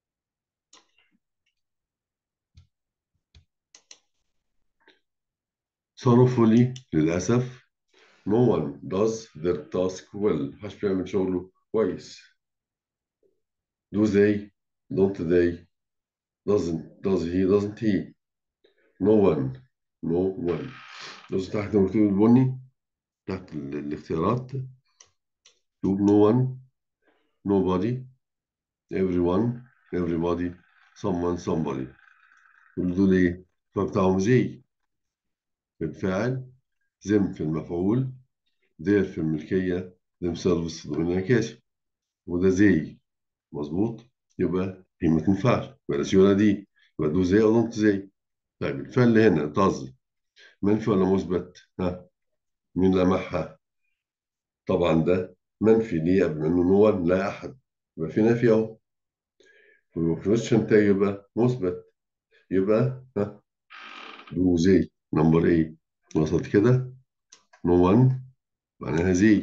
sorrowfully للأسف no one does their task well. محدش بيعمل شغله كويس. do they don't they does he doesn't he. no one no one. بص تحت مكتوب البني تحت الاختيارات مكتوب no one nobody everyone everybody someone somebody. كل دول ايه؟ فبتاعهم زي في الفاعل them في المفعول their في الملكية themselves في الانعكاس وده زي مظبوط. يبقى هي ما تنفعش ولا سي ولا دي. يبقى دو زي ولا انت زي. طيب الفعل اللي هنا does منفي ولا مثبت؟ ها مين لمحها؟ طبعا ده منفي ليه بما انه نو one لا احد. يبقى في نفي اهو. والكويشن تاج يبقى مثبت. يبقى ها دو زي نمبر ايه. وصلت كده. نو one معناها زي.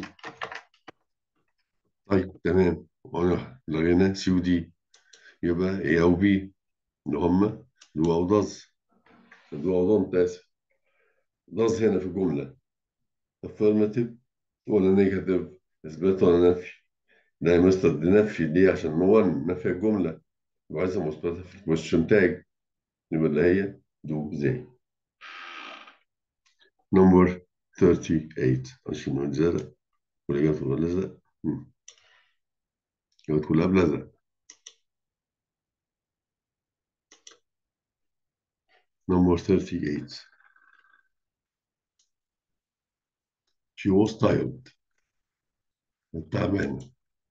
طيب تمام لغينا سي ودي. يبقى ايه او بي اللي هما دو او داز. دو او دونت اسف. داز هنا في الجملة affirmative ولا نيجاتيف. اثبات ولا نفي. ده يا مستر دي نفي ليه عشان نو one نفي الجملة وعايزة مثبتة في الكويشن تاج. يبقى اللي هي دو زي. نمبر 38 عشان نتزرق والإجابة تبقى لزق. الإجابة كلها بلزق. نمبر 38. She was tired. تعبانة.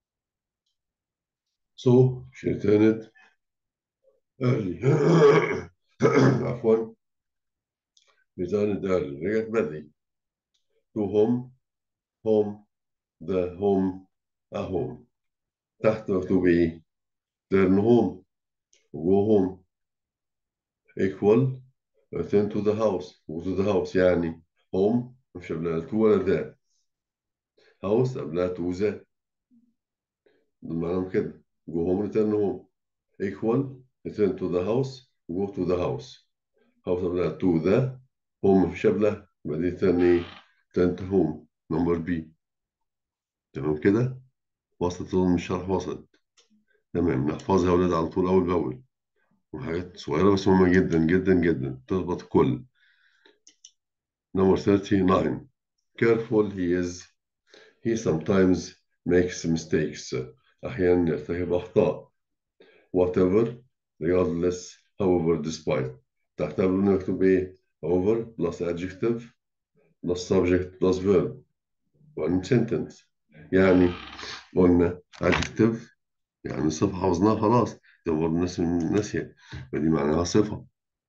So she returned early. عفوا. returned early. رجعت بدري. to home. home. the home. a home. تحت مكتوب إيه؟ turn home. go home. equal. return to the house. go to the house يعني home مش قبلها to ولا ده. house قبلها to the. معناهم كده go home return home equal return to the house go to the house. house قبلها to the home مفيش قبلها يبقى دي تاني return to home نمبر بي. تمام كده. وصلت من الشرح وصلت. تمام نحفظها يا أولاد على طول أول بأول وحاجات صغيرة بس مهمة جدا جدا جدا تربط الكل. نمبر 39. careful he is. he sometimes makes mistakes. أحيانا يرتكب أخطاء. whatever regardless however despite. تحت قبل نكتب ايه however plus adjective plus subject plus verb one sentence. يعني قلنا adjective يعني صفة حفظناها خلاص. ده برضه الناس ناسية فدي معناها صفة.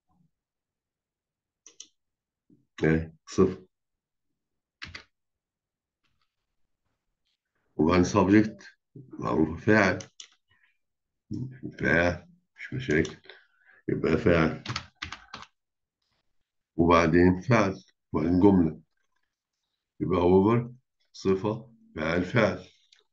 ايه صفة. وبعدين subject معروف فاعل. فاعل مش مشاكل يبقى فاعل. وبعدين فعل وبعدين جملة يبقى however صفة فاعل فعل.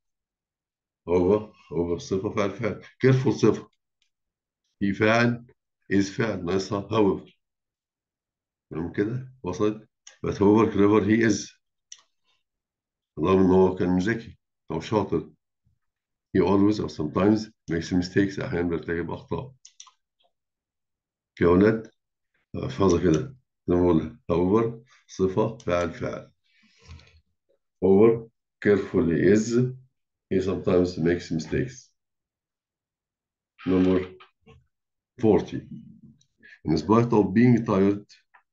هو صفة فعل فعل careful صفة. في فعل is فعل ناقصها however. تمام كده وصلت. but however clever he is. رغم إن هو كان ذكي أو شاطر. he always or sometimes makes mistakes أحيانا بيرتكب أخطاء. يا أولاد احفظها كده زي ما بقولها however صفة فعل فعل. however careful he is. he sometimes makes mistakes. Number 40. In spite of being tired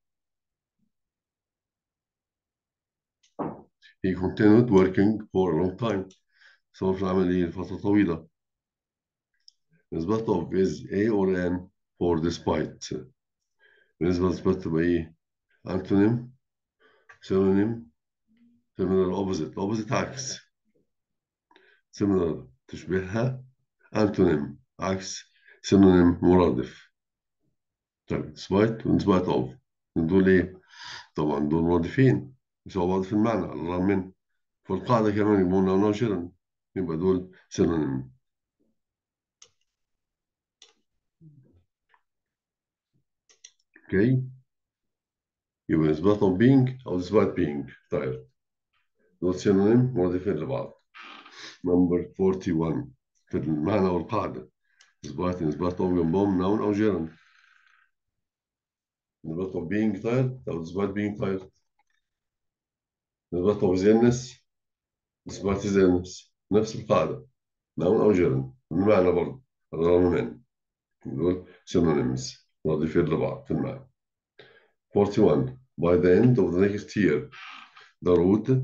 he continued working for a long time. سوف العمل لفترة طويلة. In spite of is A or an. for despite. بالنسبة للديسبايت تبقى إيه؟ أنتونيم، سينونيم، سيميلر opposite عكس. سيميلر تشبهها، أنتونيم عكس، سينونيم مرادف. طيب despite وديسبايت of دول إيه؟ طبعا دول مرادفين يساووا بعض في المعنى على الرغم من، في القاعدة كمان يبقوا ناشرا، يبقى دول سينونيم. اوكي، يبقى إثبات of being أو إثبات being. طيب دول سينونيم مرادفين لبعض. نمبر 41 في المعنى والقاعدة، إثبات of جنبهم noun أو gerund. إثبات of being tired أو إثبات being tired. إثبات of illness، إثبات illness، نفس القاعدة، noun أو gerund المعنى برضه الرغم من. دول synonyms مرادفين لبعض في المعنى. 41 by the end of the next year the road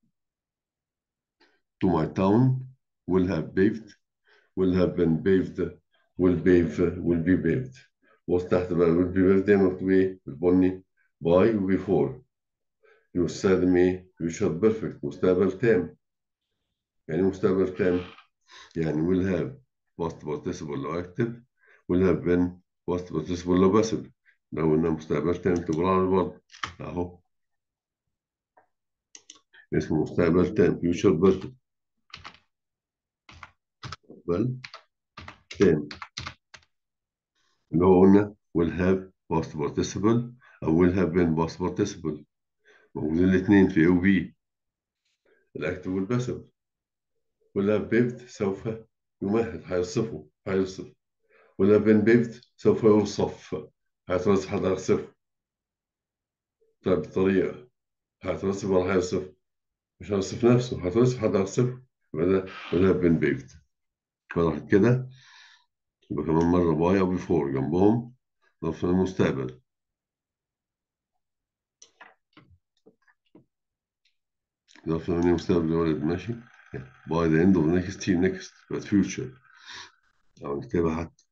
to my town will have paved, will have been paved, will be paved. وتحت بقى will be paved دي مكتوب ايه بالبني by و before. يستخدم ايه future perfect مستقبل تام. يعني مستقبل تام يعني will have past participle لو active، will have been past participle لو passive. لو قلنا مستقبل تام تبقى على البر اهو اسمه مستقبل تام future perfect مستقبل تام اللي هو قلنا will have past participle أو will have been past participle موجودين الاثنين في A و B، الأكتف والباسف. will have paved سوف يمهد هيوصف will have been paved سوف يوصف هيوصف. طيب بطريقة هيتوصف ولا هيوصف؟ مش هيوصف نفسه، هيتوصف هيوصف. يبقى ده will have been paved. فراح كده يبقى كمان مرة باي أو before جنبهم ظرف المستقبل. ظرف المستقبل يا ولد ماشي. by the end of the next year next but future أو نكتبها حتى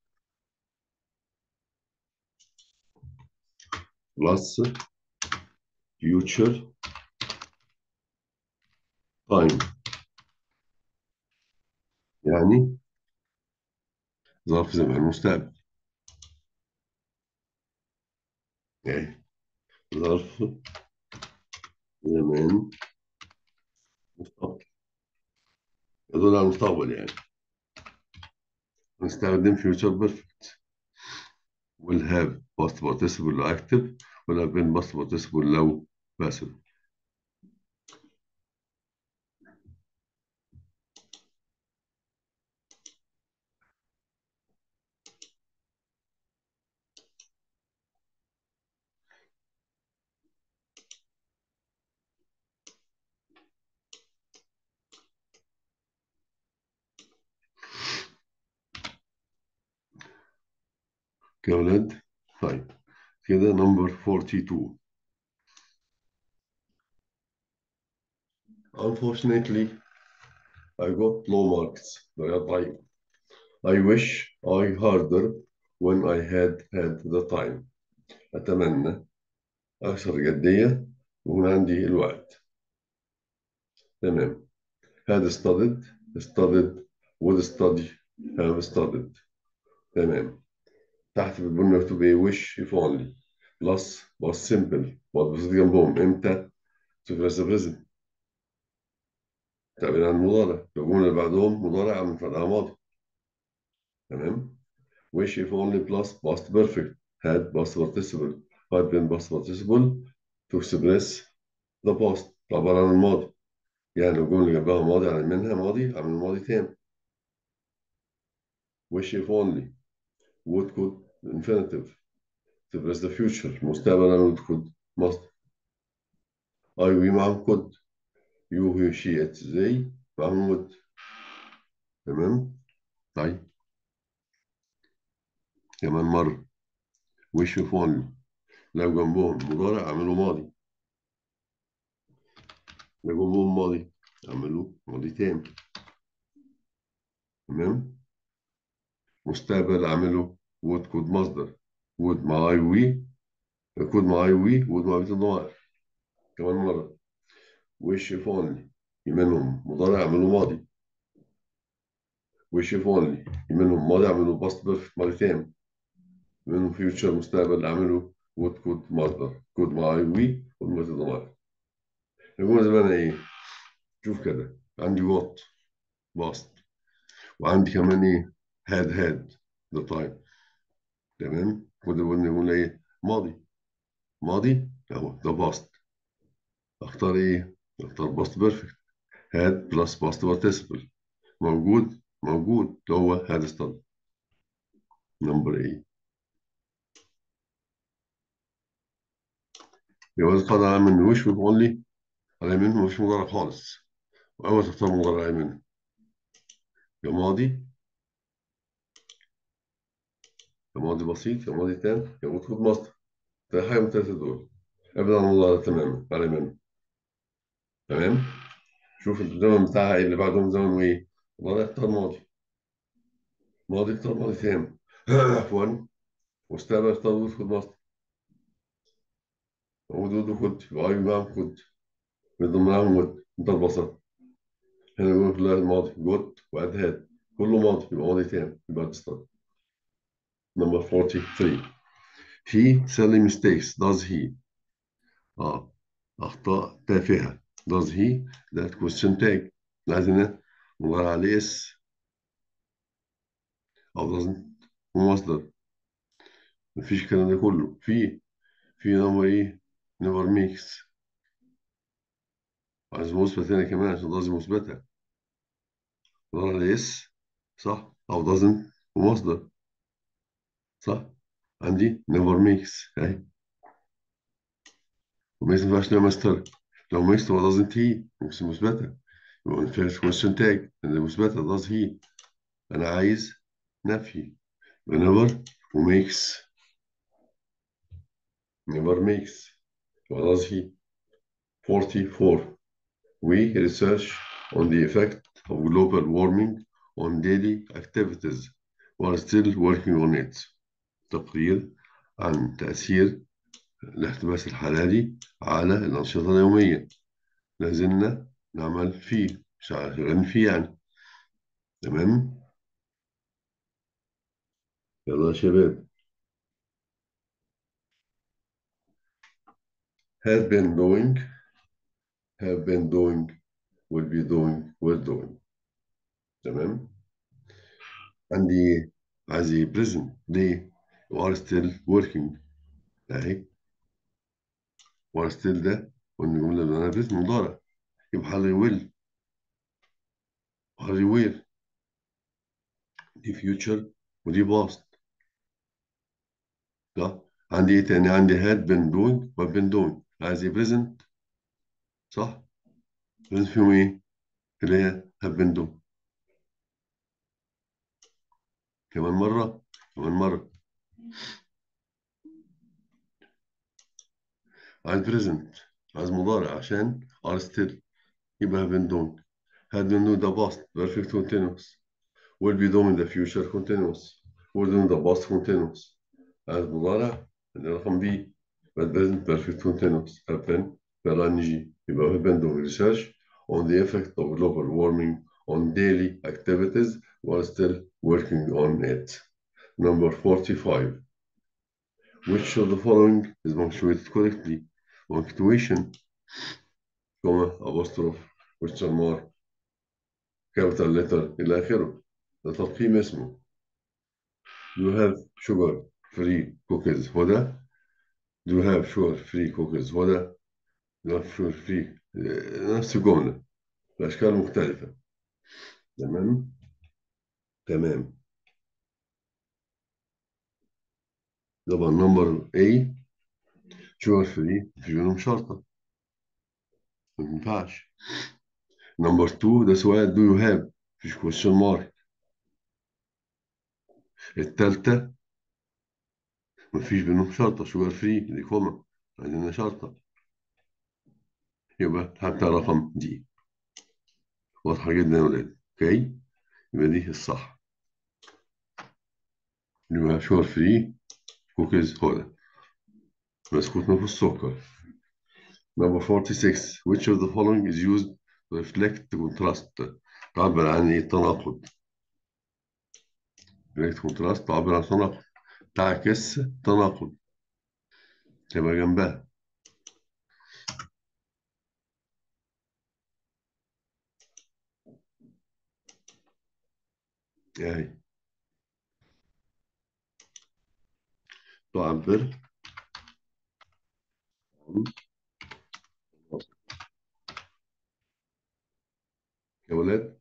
plus future time يعني ظرف زمان المستقبل، يعني ظرف زمان مستقبل يدل على المستقبل يعني. نستخدم future perfect will have past participle لو active will have been past participle لو passive. يا ولاد طيب كده number 42. Unfortunately I got low marks درجات ضعيفة. I wish I harder when I had the time. أتمنى أكثر جدية ويكون عندي الوقت. تمام. had studied would study have studied. تمام. تحت في البنية مكتوب إيه wish if only plus was simple was جنبهم إمتى to the present تعبير عن المضارع. الجملة اللي بعدهم مضارع من فرقها ماضي. تمام. wish if only plus past perfect had past participle had been past participle to express the past عبارة عن الماضي. يعني لو الجملة اللي جنبها ماضي عن منها ماضي عن الماضي تام. wish if only would could infinitive express the future مستقبلا would could must. I we معهم could you he she it they معهم would. تمام. طيب كمان مرة wish if only لو جنبهم مضارع اعملوا ماضي، لو جنبهم ماضي اعملوا ماضي تام. تمام. مستقبل اعمله would كود مصدر. would مع I we. كود مع I we would مع بيت الضمائر. كمان مرة. wish if only منهم مضارع اعملوا ماضي. wish if only منهم ماضي اعملوا past perfect مرتين. منهم future مستقبل اعملوا would كود مصدر. كود مع I we would مع بيت الضمائر. الجملة زمانها ايه؟ شوف كده عندي got past وعندي كمان ايه؟ had the time. تمام. كده نقول ايه؟ ماضي. ماضي اهو ده باست. اختار ايه؟ اختار باست بيرفكت. هاد بلس باست بارتيسيبل. موجود هو هاد ستاد. نمبر ايه. جواز قاعدة على من وش اونلي. على منه مش مضارع خالص. واول تختار مضارع منه. يا ماضي. يا ماضي بسيط يا ماضي تام يا ماضي خد مصدر. ده حاجة من التلاتة دول. ابعد عن المضارع تماما على منه. تمام. شوف الزمن بتاعها إيه اللي بعدهم زمن ايه. مضارع اختار ماضي. ماضي اختار ماضي تام. عفوا. مستقبل اختار وجود خد مصدر. وجود خد وأي معاهم خد. بيضم معاهم ود ده البصر. هنا بيقول في الماضي جود وأد هاد. كله ماضي يبقى ماضي تام يبقى تستطيع. نمبر 43. He silly mistakes does he. اه أخطاء تافهة. does he ده question tag. لازم نضغط عليه اس أو doesn't ومصدر. مفيش الكلام ده كله. في نمبر ايه never makes. عايز مثبت هنا كمان عشان does مثبتة. نضغط على اس صح أو doesn't ومصدر صح. عندي never makes اهي. وما ينفعش لها ماستر. لو ميكس تبقى doesn't he مش مثبتة. يبقى ما ينفعش question tag اللي مثبتة does he. أنا عايز نفي. يبقى never وميكس. never makes يبقى does he. 44. We research on the effect of global warming on daily activities while still working on it. تقرير عن تأثير الاحتباس الحراري على الأنشطة اليومية. لازلنا نعمل فيه شغالين فيه يعني. تمام. يلا يا شباب. have been doing will be doing will doing. تمام. عندي عايز present ليه you are still working اهي. you are still ده والجملة اللي انا present مضارع يبقى حاضر will حاضر will. دي future ودي past صح. عندي ايه تاني عندي had been doing و been doing عايز present صح. present فيهم ايه اللي هي have been doing. كمان مرة. عايز present عايز مضارع عشان are still يبقى have been doing. had been doing the past perfect continuous. will be doing the future continuous. will doing the past continuous. عايز مضارع الرقم بي يبقى present perfect continuous. have been ing يبقى have been doing research on the effect of global warming on daily activities while still working on it. Number 45. Which of the following is punctuated correctly? Punctuation, comma, apostrophe, question mark, capital letter إلى آخره. ده ترقيم اسمه. Do you have sugar free cookies هدى؟ Do you have sugar free cookies هدى؟ Do you have sugar free نفس الجملة بأشكال مختلفة. تمام. تمام. طبعا نمبر A sugar free في منهم شرطة ما ينفعش. نمبر 2 ده سؤال do you have مفيش question mark. التالتة مفيش بينهم شرطة شوجر فري دي كوما. عندنا شرطة يبقى حتى رقم دي. واضحة جدا يا ولاد. اوكي يبقى دي الصح. يبقى شوجر فري كوكيز هو ده، بسكوت ما فيهوش سكر. Number 46. Which of the following is used to reflect contrast؟ تعبر عن ايه؟ التناقض. reflect contrast تعبر عن تناقض، تعكس تناقض، تبقى جنبها. اهي تعبر عن تناقض. يا ولاد،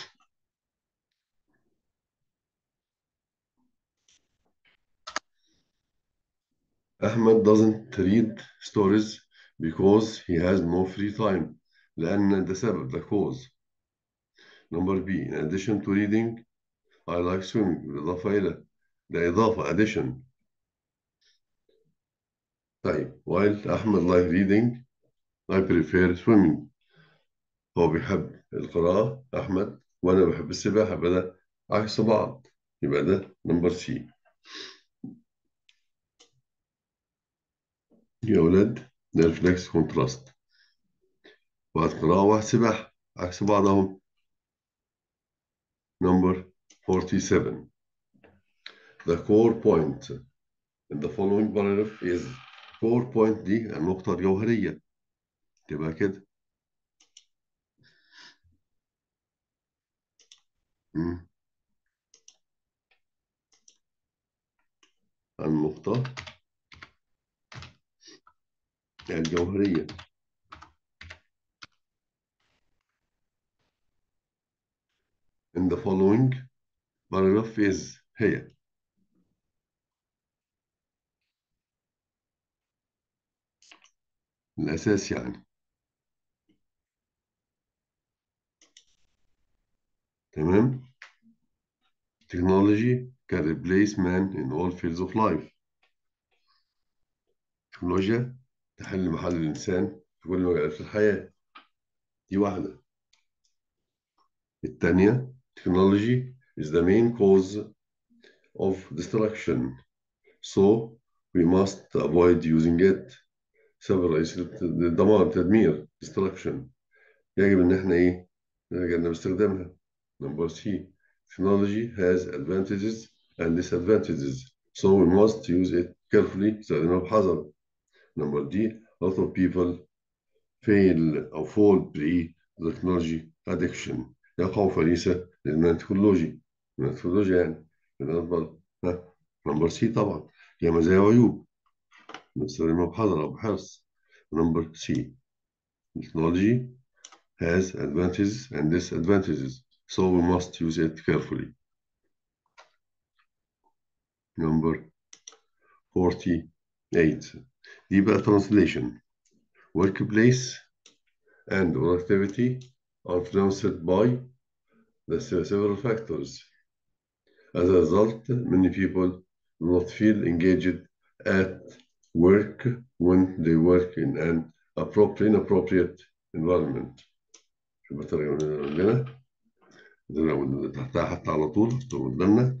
أحمد doesn't read stories because he has no free time. لأن ده سبب، ده cause. Number B. In addition to reading I like swimming. بالإضافة إلى، ده إضافة addition. طيب while أحمد like reading I prefer swimming. هو بيحب القراءة أحمد وأنا بحب السباحة، يبقى ده عكس بعض، يبقى ده نمبر سي. يا أولاد، ده ريفلكس كونتراست، واحد قراءة وواحد سباحة عكس بعض أهو. نمبر 47. The core point in the following paragraph is. core point دي النقطة الجوهرية، تبقى كده. مم. النقطة الجوهرية. in the following paragraph is هي الأساس يعني. تمام. technology can replace man in all fields of life. التكنولوجيا تحل محل الإنسان في كل مجالات الحياة، دي واحدة. التانية technology is the main cause of destruction, so we must avoid using it. سبب الرئيسي للدمار، تدمير destruction، يجب إن إحنا إيه؟ نتجنب استخدامها. Number C. Technology has advantages and disadvantages, so we must use it carefully. استخدمها بحذر. Number D. A lot of people fail أو fall pre-technology addiction، يقعوا فريسة للإدمان التكنولوجي. من التكنولوجيا يعني بنفضل. ها. نمبر سي طبعا، هي مزايا وعيوب، نستخدمها بحذر أو بحرص. نمبر سي. Technology has advantages and disadvantages, so we must use it carefully. Number 48. دي بقى translation. Workplace and productivity are influenced by the several factors. As a result, many people do not feel engaged at work when they work in an inappropriate environment. شوف الترجمة اللي عندنا، اللي تحتها حتى على طول قدامنا.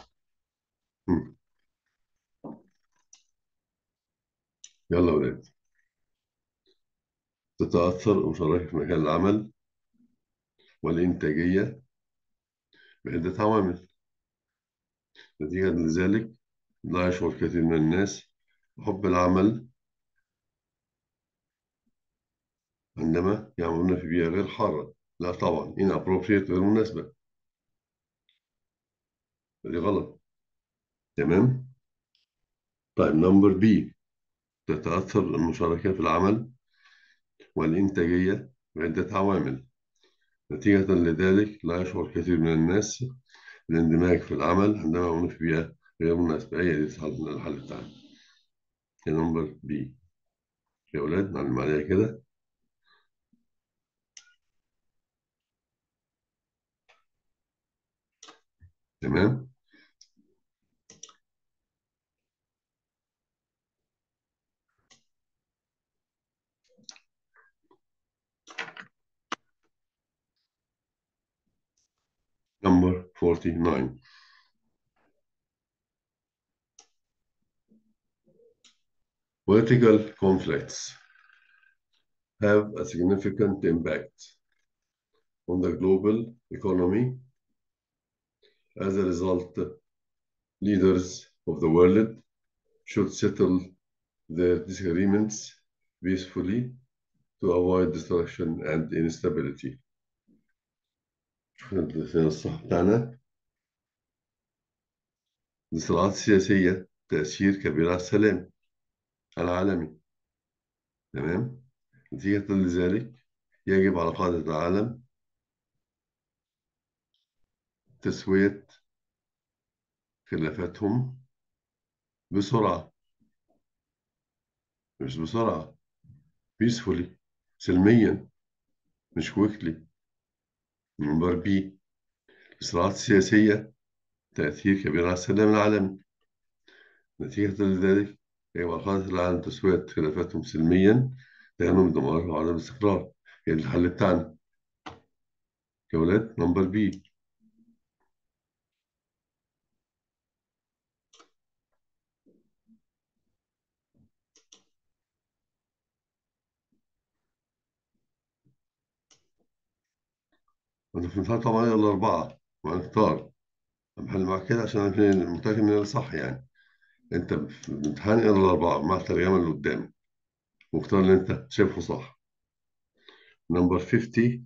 يلا ولاد. تتأثر مشاركة في مكان العمل والإنتاجية بعدة عوامل. نتيجة لذلك لا يشعر كثير من الناس بحب العمل عندما يعملون في بيئة غير حارة. لا طبعا inappropriate غير مناسبة، دي غلط. تمام. طيب نمبر بي. تتأثر المشاركة في العمل والإنتاجية بعدة عوامل. نتيجة لذلك لا يشعر كثير من الناس بالاندماج في العمل عندما يعملون في بيئة غير مناسبة. هي دي الحل بتاعنا. نمبر بي. يا أولاد نعلم عليها كده. تمام. نمبر 49. Political conflicts have a significant impact on the global economy. As a result, leaders of the world should settle their disagreements peacefully to avoid destruction and instability. الصح بتاعنا الصراعات السياسية تأثير كبير على السلام العالمي. تمام. نتيجة لذلك يجب على قادة العالم تسوية خلافاتهم بسرعة، مش بسرعة، peacefully، سلميا، مش quickly. نمبر بي، الصراعات السياسية تأثير كبير على السلام العالمي. نتيجة لذلك يجب على قادة العالم تسوية خلافاتهم سلميا لأنهم الدمار وعدم الاستقرار. هي الحل بتاعنا يا ولاد. نمبر بي. هنختار طبعا الأربعة وهنختار. بحل معاك كده عشان أنا متأكد إن أنا صح يعني. أنت في الامتحان اقرا الأربعة مع الترجمة اللي قدامك واختار اللي أنت شايفه صح. نمبر 50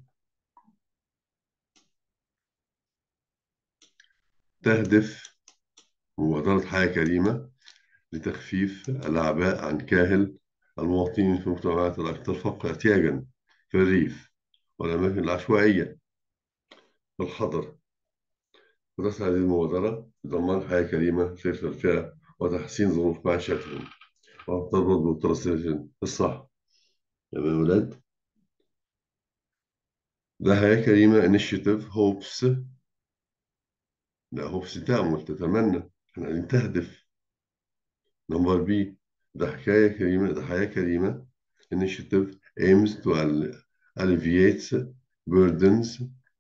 تهدف مبادرة حياة كريمة لتخفيف الأعباء عن كاهل المواطنين في المجتمعات الأكثر فقر احتياجا في الريف والأماكن العشوائية في الحضر. وتسعى هذه المبادرة لضمان حياة كريمة في الفئة وتحسين ظروف معيشتهم. وتربط بالترانسليشن الصح. تمام يا ولاد. ده حياة كريمة initiative hopes. لا hopes تأمل تتمنى، احنا قاعدين تهدف. نمبر بي، ده حياة كريمة initiative aims to alleviate burdens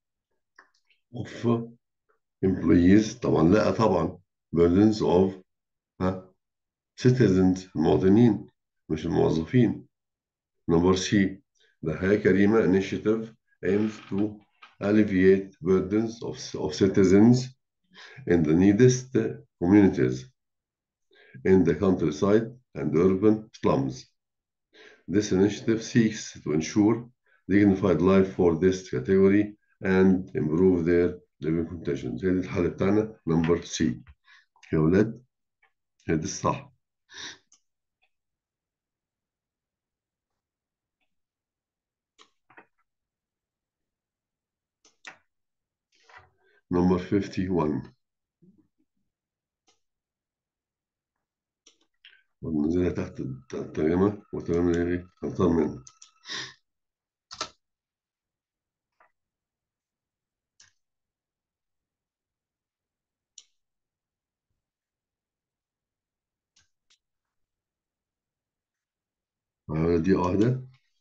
of employees. طبعا لا طبعا burdens of ها citizens المواطنين مش الموظفين. نمبر سي، the حياة كريمة initiative aims to alleviate burdens of citizens in the neediest communities in the countryside and urban slums. This initiative seeks to ensure dignified life for this category and improve their living conditions. هي دي الحالة بتاعنا نمبر سي يا ولاد. هي دي الصح. نمبر 51 وننزلها تحت الترجمة وتمام ايه هنختار منها. دي واحدة.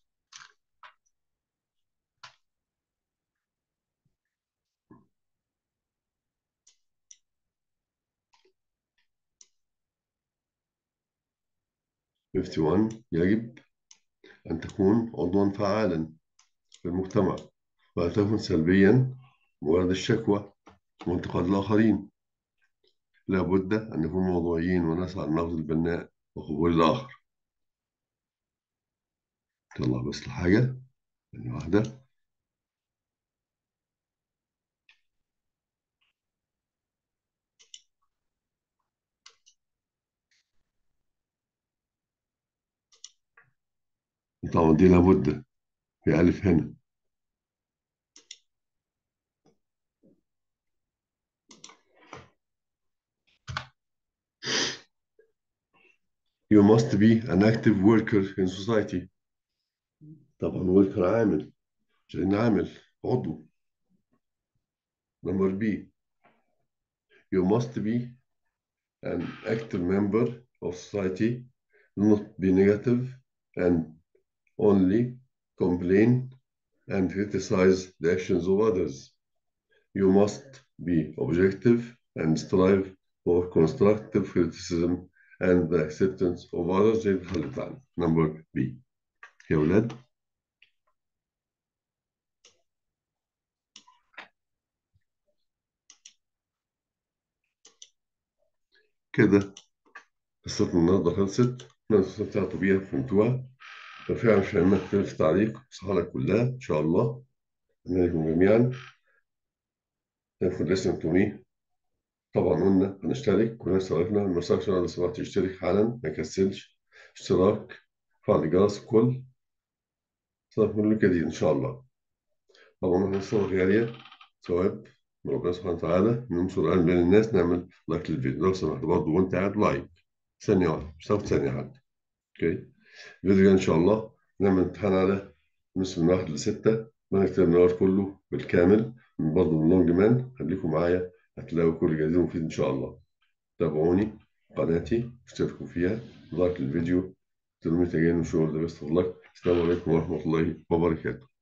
51 يجب أن تكون عضوا فعالا في المجتمع ولا تكن سلبيا مجرد الشكوى وانتقاد الآخرين. لا بد أن نكون موضوعيين ونسعى للنقد البناء وقبول الآخر. طلع بس الحاجة يعني واحدة. طبعا دي لابد في ألف هنا. You must be an active worker in society. طبعا worker عامل عشان عامل عضو. نمبر بي، you must be an active member of society. Do not be negative and only complain and criticize the actions of others. You must be objective and strive for constructive criticism and the acceptance of others زي الحل بتاعنا number B. يا ولاد كده قصتنا النهارده خلصت. أنا استمتعت بيها فهمتوها. لو في مش فاهمها اكتبوا في التعليق صحة لك كلها إن شاء الله. نراكم جميعا. Thank you for listening to me. طبعا قلنا هنشترك، كلنا اشتركنا. ما اشتركش لو سمحت تشترك حالا ما يكسلش. اشتراك، فعل الجرس، كل جديد إن شاء الله. طبعا احنا صور غالية ثواب من ربنا سبحانه وتعالى، ننشر العلم بين الناس. نعمل لايك للفيديو لو سمحت برضه وأنت قاعد لايك. ثانية واحدة مش هتاخد ثانية حتى. أوكي. الفيديو إن شاء الله نعمل امتحان على نصف من 1 ل6. بنكتب النهار كله بالكامل من برضه من لونج مان. خليكم معايا هتلاقوا كل جديد مفيد إن شاء الله. تابعوني قناتي اشتركوا فيها لايك الفيديو. تلميذ again wish you all the best of luck. السلام عليكم ورحمة الله وبركاته.